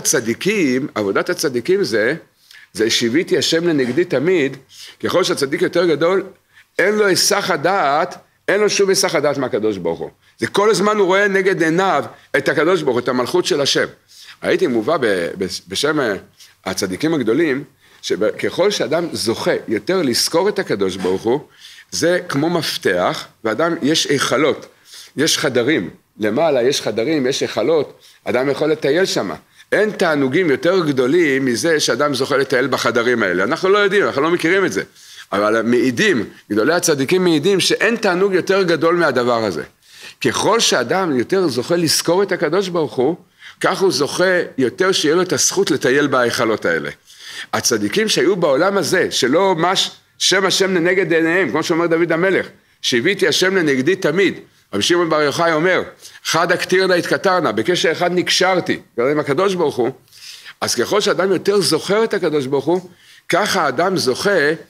הצדיקים זה שיוויתי השם לנגדי תמיד, ככל שהצדיק יותר גדול, אין לו היסח הדעת, אין לו שום היסח הדעת מהקדוש ברוך הוא. זה כל הזמן הוא רואה נגד עיניו את הקדוש ברוך הוא, את המלכות של השם. הייתי מובא בשם הצדיקים הגדולים, שככל שאדם זוכה יותר לזכור את הקדוש ברוך הוא, זה כמו מפתח, ואדם יש היכלות, יש חדרים, למעלה יש חדרים, יש היכלות, אדם יכול לטייל שם. אין תענוגים יותר גדולים מזה שאדם זוכה לטייל בחדרים האלה. אנחנו לא יודעים, אנחנו לא מכירים את זה. אבל מעידים, גדולי הצדיקים מעידים שאין תענוג יותר גדול מהדבר הזה. ככל שאדם יותר זוכה לזכור את הקדוש ברוך הוא, כך הוא זוכה יותר שיהיה לו את הזכות לטייל בהיכלות האלה. הצדיקים שהיו בעולם הזה, שלא מש שם השם לנגד עיניהם, כמו שאומר דוד המלך, שהביאתי השם לנגדי תמיד. רבי שמעון בר יוחאי אומר, חד הקטירנה התקטרנה, בקשר אחד נקשרתי, עם הקדוש ברוך הוא, אז ככל שאדם יותר זוכר את הקדוש ברוך הוא, ככה האדם זוכה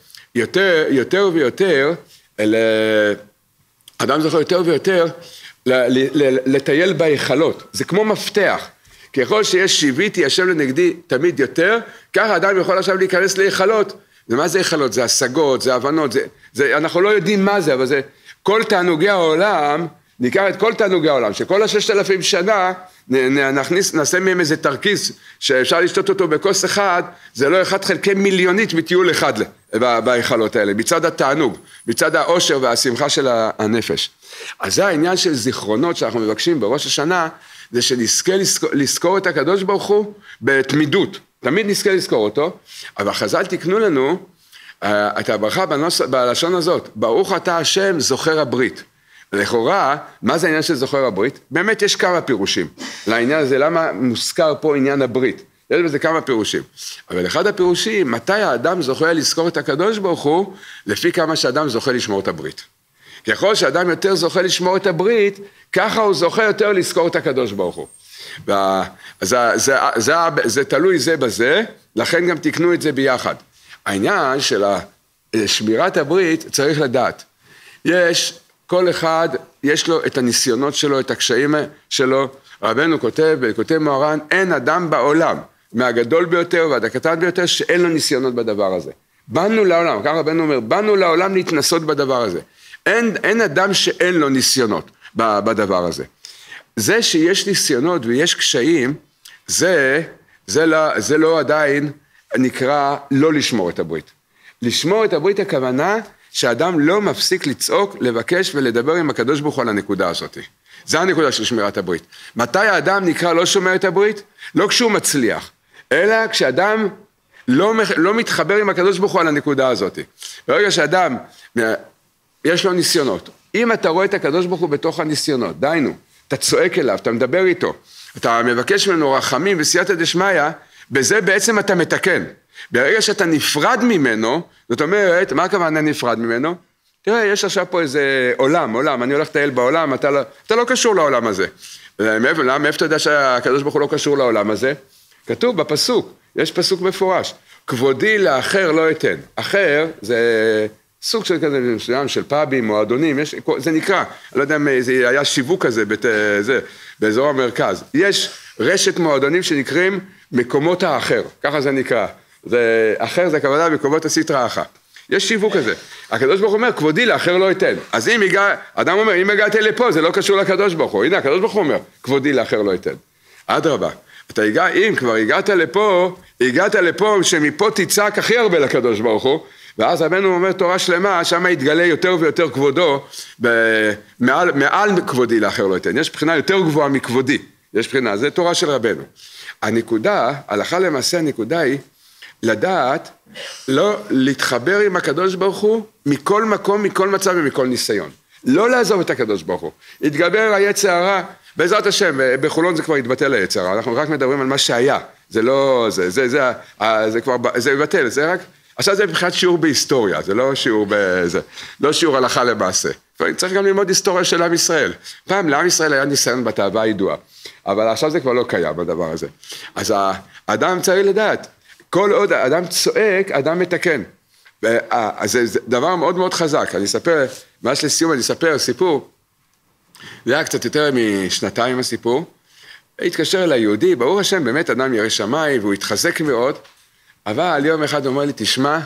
יותר ויותר, אדם זוכה יותר ויותר לטייל בהיכלות, זה כמו מפתח, ככל שיש שיוויתי השם לנגדי תמיד יותר, ככה אדם יכול עכשיו להיכנס להיכלות, ומה זה היכלות? זה השגות, זה הבנות, אנחנו לא יודעים מה זה, אבל זה כל תענוגי העולם, ניקח את כל תענוגי העולם, שכל 6,000 שנה נעשה מהם איזה תרכיס שאפשר לשתות אותו בכוס אחד, זה לא 1 חלקי מיליונית מטיול אחד בהיכלות האלה, מצד התענוג, מצד האושר והשמחה של הנפש. אז זה העניין של זיכרונות שאנחנו מבקשים בראש השנה, זה שנזכה לזכור את הקדוש ברוך הוא בתמידות, תמיד נזכה לזכור אותו, אבל חז"ל תקנו לנו את הברכה בלשון הזאת, ברוך אתה השם זוכר הברית. לכאורה, מה זה העניין של זוכר הברית? באמת יש כמה פירושים לעניין הזה, למה מוזכר פה עניין הברית? יש בזה כמה פירושים. אבל אחד הפירושים, מתי האדם זוכה לזכור את הקדוש ברוך הוא, לפי כמה שאדם זוכה לשמור את הברית. ככל שאדם יותר זוכה לשמור את הברית, ככה הוא זוכה יותר לזכור את הקדוש ברוך הוא. זה תלוי זה בזה, לכן גם תקנו את זה ביחד. העניין של שמירת הברית צריך לדעת. כל אחד יש לו את הניסיונות שלו, את הקשיים שלו. רבנו כותב מוהר"ן, אין אדם בעולם, מהגדול ביותר ועד הקטן ביותר, שאין לו ניסיונות בדבר הזה. באנו לעולם, כך רבנו אומר, באנו לעולם להתנסות בדבר הזה. אין אדם שאין לו ניסיונות בדבר הזה. זה שיש ניסיונות ויש קשיים, זה לא עדיין נקרא לא לשמור את הברית. לשמור את הברית הכוונה שאדם לא מפסיק לצעוק, לבקש ולדבר עם הקדוש ברוך הוא על הנקודה הזאת. זה הנקודה של שמירת הברית. מתי האדם נקרא לא שומר את הברית? לא כשהוא מצליח, אלא כשאדם לא מתחבר עם הקדוש ברוך הוא על הנקודה הזאת. ברגע שאדם יש לו ניסיונות, אם אתה רואה את הקדוש ברוך הוא בתוך הניסיונות, דיינו, אתה צועק אליו, אתה מדבר איתו, אתה מבקש ממנו רחמים וסייעתא דשמיא, בזה בעצם אתה מתקן. ברגע שאתה נפרד ממנו, זאת אומרת, מה הכוונה נפרד ממנו? תראה, יש עכשיו פה איזה עולם, אני הולך לטייל בעולם, אתה לא קשור לעולם הזה. מאיפה אתה יודע שהקדוש ברוך הוא לא קשור לעולם הזה? כתוב בפסוק, יש פסוק מפורש, כבודי לאחר לא אתן. אחר זה סוג של כזה מסוים, של פאבים, מועדונים, זה נקרא, אני לא יודע אם זה היה שיווק כזה באזור המרכז. יש רשת מועדונים שנקראים מקומות האחר, ככה זה נקרא. אחר זה הכוונה מקומות הסטרא אחת. יש שיווק כזה. הקדוש ברוך הוא אומר, כבודי לאחר לא אתן. אז אדם אומר, אם הגעתי לפה, זה לא קשור לקדוש ברוך הוא. הנה, הקדוש ברוך הוא אומר, כבודי לאחר לא אתן. אדרבה, אם כבר הגעת לפה, שמפה תצעק הכי הרבה לקדוש ברוך הוא, ואז רבנו אומר תורה שלמה, שם יתגלה יותר ויותר כבודו, מעל כבודי לאחר לא אתן. יש בחינה יותר גבוהה מכבודי. יש בחינה, זה תורה של רבנו. הנקודה, הלכה למעשה הנקודה היא, לדעת, לא להתחבר עם הקדוש ברוך הוא, מכל מקום, מכל מצב ומכל ניסיון. לא לעזוב את הקדוש ברוך הוא. התגבר היצר הרע, בעזרת השם, בחולון זה כבר התבטל היצר הרע, אנחנו רק מדברים על מה שהיה. זה לא, זה כבר, זה מבטל, זה רק, עכשיו זה מבחינת שיעור בהיסטוריה, זה לא שיעור בזה, לא שיעור הלכה למעשה. צריך גם ללמוד היסטוריה של עם ישראל. פעם לעם ישראל היה ניסיון בתאווה הידועה, אבל עכשיו זה כבר לא קיים בדבר הזה. אז האדם צריך לדעת, כל עוד האדם צועק, האדם מתקן. זה דבר מאוד מאוד חזק. אני אספר, ממש לסיום אני אספר סיפור, זה היה קצת יותר משנתיים הסיפור, התקשר אליי יהודי, ברוך השם, באמת אדם ירא שמיים, והוא התחזק מאוד, אבל יום אחד הוא אומר לי, תשמע,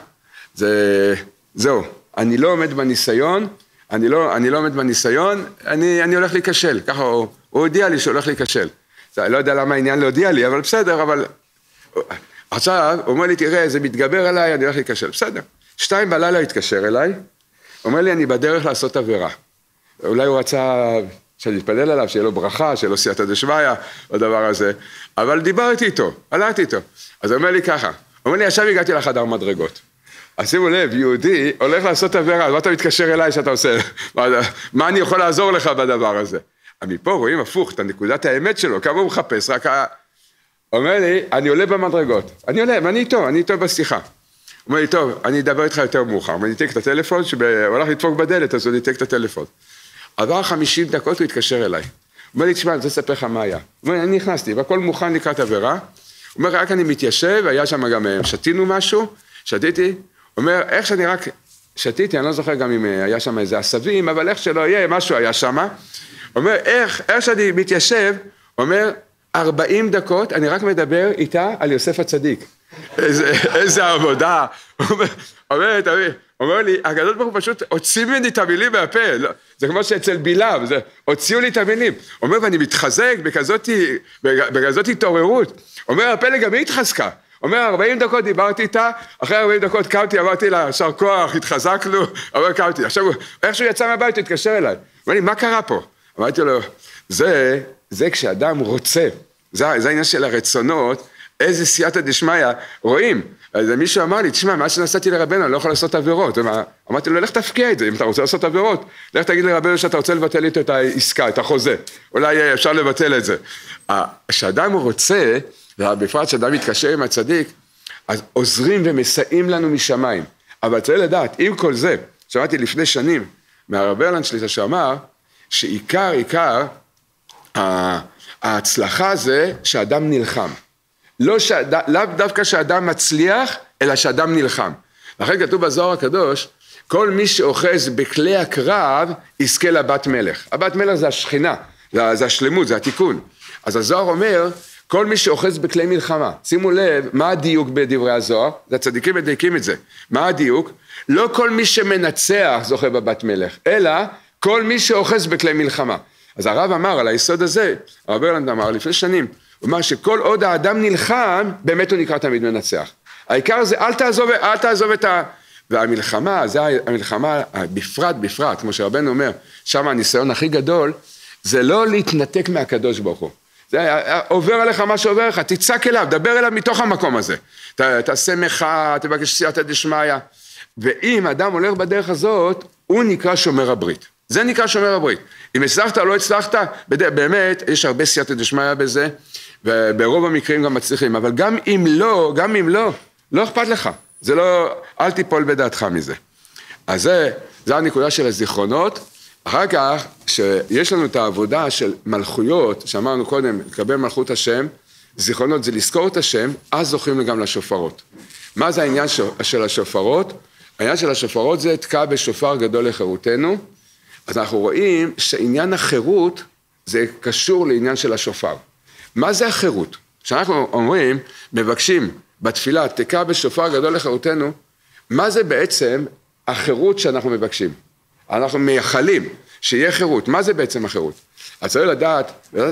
זהו, אני לא עומד בניסיון, אני לא עומד בניסיון, אני הולך להיכשל, ככה הוא הודיע לי שהוא הולך להיכשל. לא יודע למה העניין להודיע לי, אבל בסדר, אבל... עכשיו, הוא אומר לי, תראה, זה מתגבר עליי, אני הולך להיכשל, בסדר. 2 בלילה התקשר אליי, אומר לי, אני בדרך לעשות עבירה. אולי הוא רצה שאני אתפלל עליו, שיהיה לו ברכה, שיהיה לו סייעתא דשמיא, או דבר הזה, אבל דיברתי איתו, הלכתי איתו. אז הוא אומר לי ככה, הוא אומר לי, עכשיו הגעתי לחדר מדרגות. אז שימו לב, יהודי הולך לעשות עבירה, אז מה אתה מתקשר אליי שאתה עושה? מה אני יכול לעזור לך בדבר הזה? מפה רואים הפוך, את נקודת האמת שלו, כמה הוא מחפש, רק אומר לי, אני עולה במדרגות, אני עולה, ואני איתו בשיחה. הוא אומר לי, טוב, אני אדבר איתך יותר מאוחר, אני אתק את הטלפון, הוא הולך לדפוק בדלת, אז הוא נתק את הטלפון. עבר 50 דקות, הוא התקשר אליי. הוא אומר לי, תשמע, אני רוצה לספר לך מה היה. הוא אומר לי, אני נכנסתי, והכל מוכן לקראת עבירה. הוא אומר, רק אני מתיישב, היה שם גם, שתינו משהו, שתיתי. הוא אומר, איך שאני רק שתיתי, אני לא זוכר גם אם היה שם איזה עשבים, אבל איך שלא יהיה, משהו היה שם. הוא אומר, איך שאני מתיישב, הוא אומר, 40 דקות, אני רק מדבר איתה על יוסף הצדיק. איזה עבודה. אומר לי, הקדוש ברוך הוא פשוט הוציא ממני את המילים מהפה, זה כמו שאצל בלעם, הוציאו לי את המילים. אומר, ואני מתחזק בכזאת התעוררות. אומר, הפלג גם היא התחזקה. אומר, 40 דקות דיברתי איתה, אחרי 40 דקות קמתי, אמרתי לה, שר כוח, התחזקנו, אבל קמתי. עכשיו, איכשהו יצא מהבית, הוא התקשר אליי. אומר לי, מה קרה פה? אמרתי לו, זה כשאדם רוצה, זה העניין של הרצונות, איזה סייעתא דשמיא, רואים. אז מישהו אמר לי, תשמע, מה שנסעתי לרבנו, אני לא יכול לעשות עבירות. אמרתי לו, לך תפקיע את זה, אם אתה רוצה לעשות עבירות, לך תגיד לרבנו שאתה רוצה לבטל איתו את העסקה, את החוזה. אולי אפשר לבטל את זה. כשאדם רוצה, ובפרט כשאדם מתקשר עם הצדיק, אז עוזרים ומסייעים לנו משמיים. אבל צריך לדעת, עם כל זה, שמעתי לפני שנים, מהרב ברלנד שליט"א שאמר, שעיקר ההצלחה זה שאדם נלחם. לאו דווקא שאדם מצליח, אלא שאדם נלחם. לכן כתוב בזוהר הקדוש, כל מי שאוחז בכלי הקרב, יזכה לבת מלך. הבת מלך זה השכינה, זה השלמות, זה התיקון. אז הזוהר אומר, כל מי שאוחז בכלי מלחמה. שימו לב, מה הדיוק בדברי הזוהר? זה הצדיקים מדייקים את זה. מה הדיוק? לא כל מי שמנצח זוכה בבת מלך, אלא כל מי שאוחז בכלי מלחמה. אז הרב אמר על היסוד הזה, הרב ברלנד אמר לפני שנים, הוא אמר שכל עוד האדם נלחם, באמת הוא נקרא תמיד מנצח. העיקר זה אל תעזוב את והמלחמה, זה המלחמה בפרט, כמו שרבנו אומר, שם הניסיון הכי גדול, זה לא להתנתק מהקדוש ברוך הוא. זה עובר עליך מה שעובר לך, תצעק אליו, דבר אליו מתוך המקום הזה. תעשה מחאה, תבקש סייעתא דשמיא. ואם אדם הולך בדרך הזאת, הוא נקרא שומר הברית. זה נקרא שומר הברית. אם הצלחת או לא הצלחת, באמת יש הרבה סייעתא דשמיא בזה, וברוב המקרים גם מצליחים, אבל גם אם לא אכפת לך. זה לא, אל תיפול בדעתך מזה. אז זה הנקודה של הזיכרונות. אחר כך, שיש לנו את העבודה של מלכויות, שאמרנו קודם, לקבל מלכות השם, זיכרונות זה לזכור את השם, אז זוכים גם לשופרות. מה זה העניין של השופרות? העניין של השופרות זה תקע בשופר גדול לחירותנו, אז אנחנו רואים שעניין החירות זה קשור לעניין של השופר. מה זה החירות? כשאנחנו אומרים, מבקשים בתפילה, תקע בשופר גדול לחירותנו, מה זה בעצם החירות שאנחנו מבקשים? אנחנו מייחלים שיהיה חירות. מה זה בעצם החירות? אז צריך לדעת,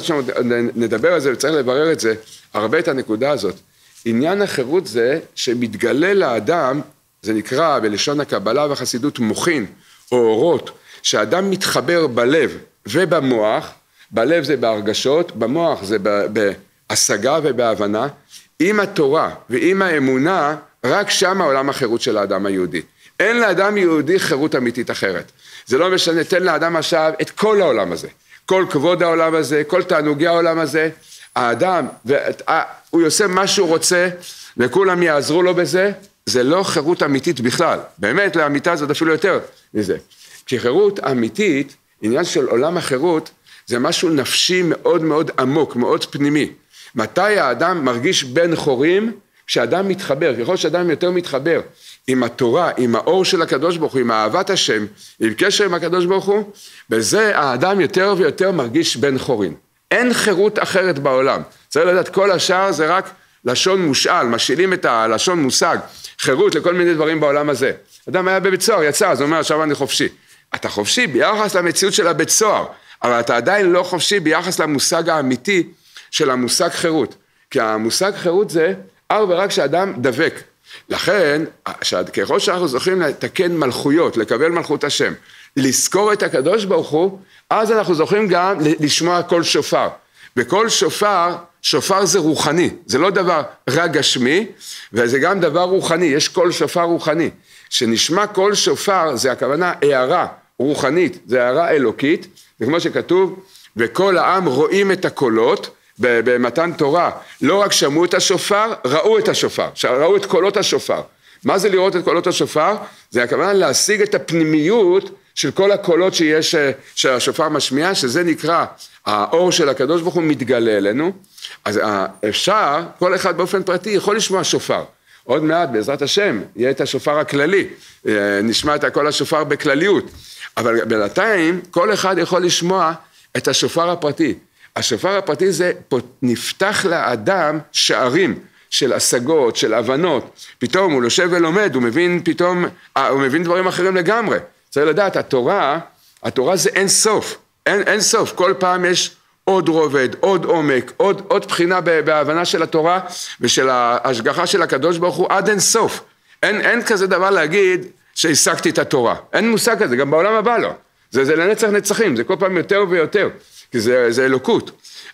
נדבר על זה וצריך לברר את זה, הרבה את הנקודה הזאת. עניין החירות זה שמתגלה לאדם, זה נקרא בלשון הקבלה והחסידות מוחין או אורות, שהאדם מתחבר בלב ובמוח, בלב זה בהרגשות, במוח זה בהשגה ובהבנה, עם התורה ועם האמונה, רק שם העולם החירות של האדם היהודי. אין לאדם יהודי חירות אמיתית אחרת. זה לא משנה, תן לאדם עכשיו את כל העולם הזה, כל כבוד העולם הזה, כל תענוגי העולם הזה, האדם, הוא עושה מה שהוא רוצה, וכולם יעזרו לו בזה, זה לא חירות אמיתית בכלל. באמת, לאמיתה זאת אפילו יותר מזה. כי חירות אמיתית, עניין של עולם החירות, זה משהו נפשי מאוד מאוד עמוק, מאוד פנימי. מתי האדם מרגיש בן חורים? כשאדם מתחבר, ככל שאדם יותר מתחבר עם התורה, עם האור של הקדוש ברוך הוא, עם אהבת השם, עם קשר עם הקדוש ברוך הוא, בזה האדם יותר ויותר מרגיש בן חורין. אין חירות אחרת בעולם. צריך לדעת, כל השאר זה רק לשון מושאל, משאילים את הלשון מושג, חירות לכל מיני דברים בעולם הזה. אדם היה בבית סוהר, יצא, אז הוא אומר, עכשיו אני חופשי. אתה חופשי ביחס למציאות של הבית סוהר, אבל אתה עדיין לא חופשי ביחס למושג האמיתי של המושג חירות. כי המושג חירות זה רק שאדם דבק. לכן, ככל שאנחנו זוכים לתקן מלכויות, לקבל מלכות השם, לזכור את הקדוש ברוך הוא, אז אנחנו זוכים גם לשמוע כל שופר. בכל שופר, שופר זה רוחני, זה לא דבר רק גשמי, וזה גם דבר רוחני, יש כל שופר רוחני. שנשמע כל שופר, זה הכוונה הערה רוחנית, זה הערה אלוקית, וכמו שכתוב, וכל העם רואים את הקולות, במתן תורה, לא רק שמעו את השופר, ראו את השופר, ראו את קולות השופר. מה זה לראות את קולות השופר? זה הכוונה להשיג את הפנימיות של כל הקולות שיש, שהשופר משמיע, שזה נקרא, האור של הקדוש ברוך הוא מתגלה אלינו, אז אפשר, כל אחד באופן פרטי יכול לשמוע שופר. עוד מעט בעזרת השם יהיה את השופר הכללי, נשמע את כל השופר בכלליות, אבל בינתיים כל אחד יכול לשמוע את השופר הפרטי. השופר הפרטי זה נפתח לאדם שערים של השגות, של הבנות, פתאום הוא יושב ולומד, הוא מבין דברים אחרים לגמרי. צריך לדעת, התורה זה אין סוף, אין סוף, כל פעם יש עוד רובד, עוד עומק, עוד בחינה בהבנה של התורה ושל ההשגחה של הקדוש ברוך הוא עד אין סוף. אין כזה דבר להגיד שהשגתי את התורה, אין מושג כזה, גם בעולם הבא לא. זה לנצח נצחים, זה כל פעם יותר ויותר, כי זה אלוקות.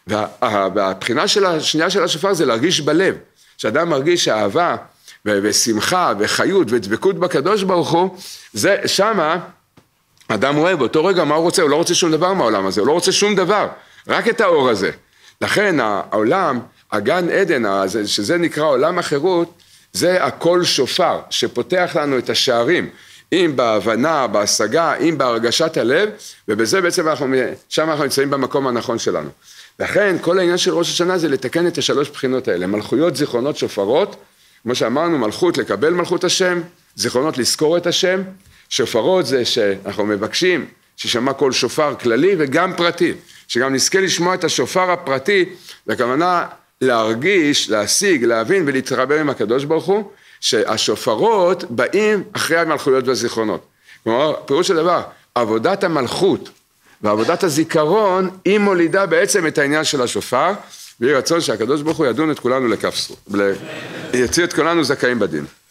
והבחינה השנייה של השופר זה להרגיש בלב, שאדם מרגיש אהבה ושמחה וחיות ודבקות בקדוש ברוך הוא, זה שמה אדם רואה באותו רגע מה הוא רוצה, הוא לא רוצה שום דבר מהעולם הזה, הוא לא רוצה שום דבר, רק את האור הזה. לכן העולם, הגן עדן, שזה נקרא עולם החירות, זה הכל שופר שפותח לנו את השערים, אם בהבנה, בהשגה, אם בהרגשת הלב, ובזה בעצם שם אנחנו נמצאים במקום הנכון שלנו. לכן כל העניין של ראש השנה זה לתקן את השלוש בחינות האלה, מלכויות, זיכרונות, שופרות, כמו שאמרנו, מלכות לקבל מלכות השם, זיכרונות לזכור את השם, שופרות זה שאנחנו מבקשים ששמע כל שופר כללי וגם פרטי, שגם נזכה לשמוע את השופר הפרטי, בכוונה להרגיש, להשיג, להבין ולהתרבר עם הקדוש ברוך הוא, שהשופרות באים אחרי המלכויות והזיכרונות. כלומר, פירוש של דבר, עבודת המלכות ועבודת הזיכרון, היא מולידה בעצם את העניין של השופר, ויהי רצון שהקדוש ברוך הוא ידון את כולנו לכף זכות, יוציא את כולנו זכאים בדין.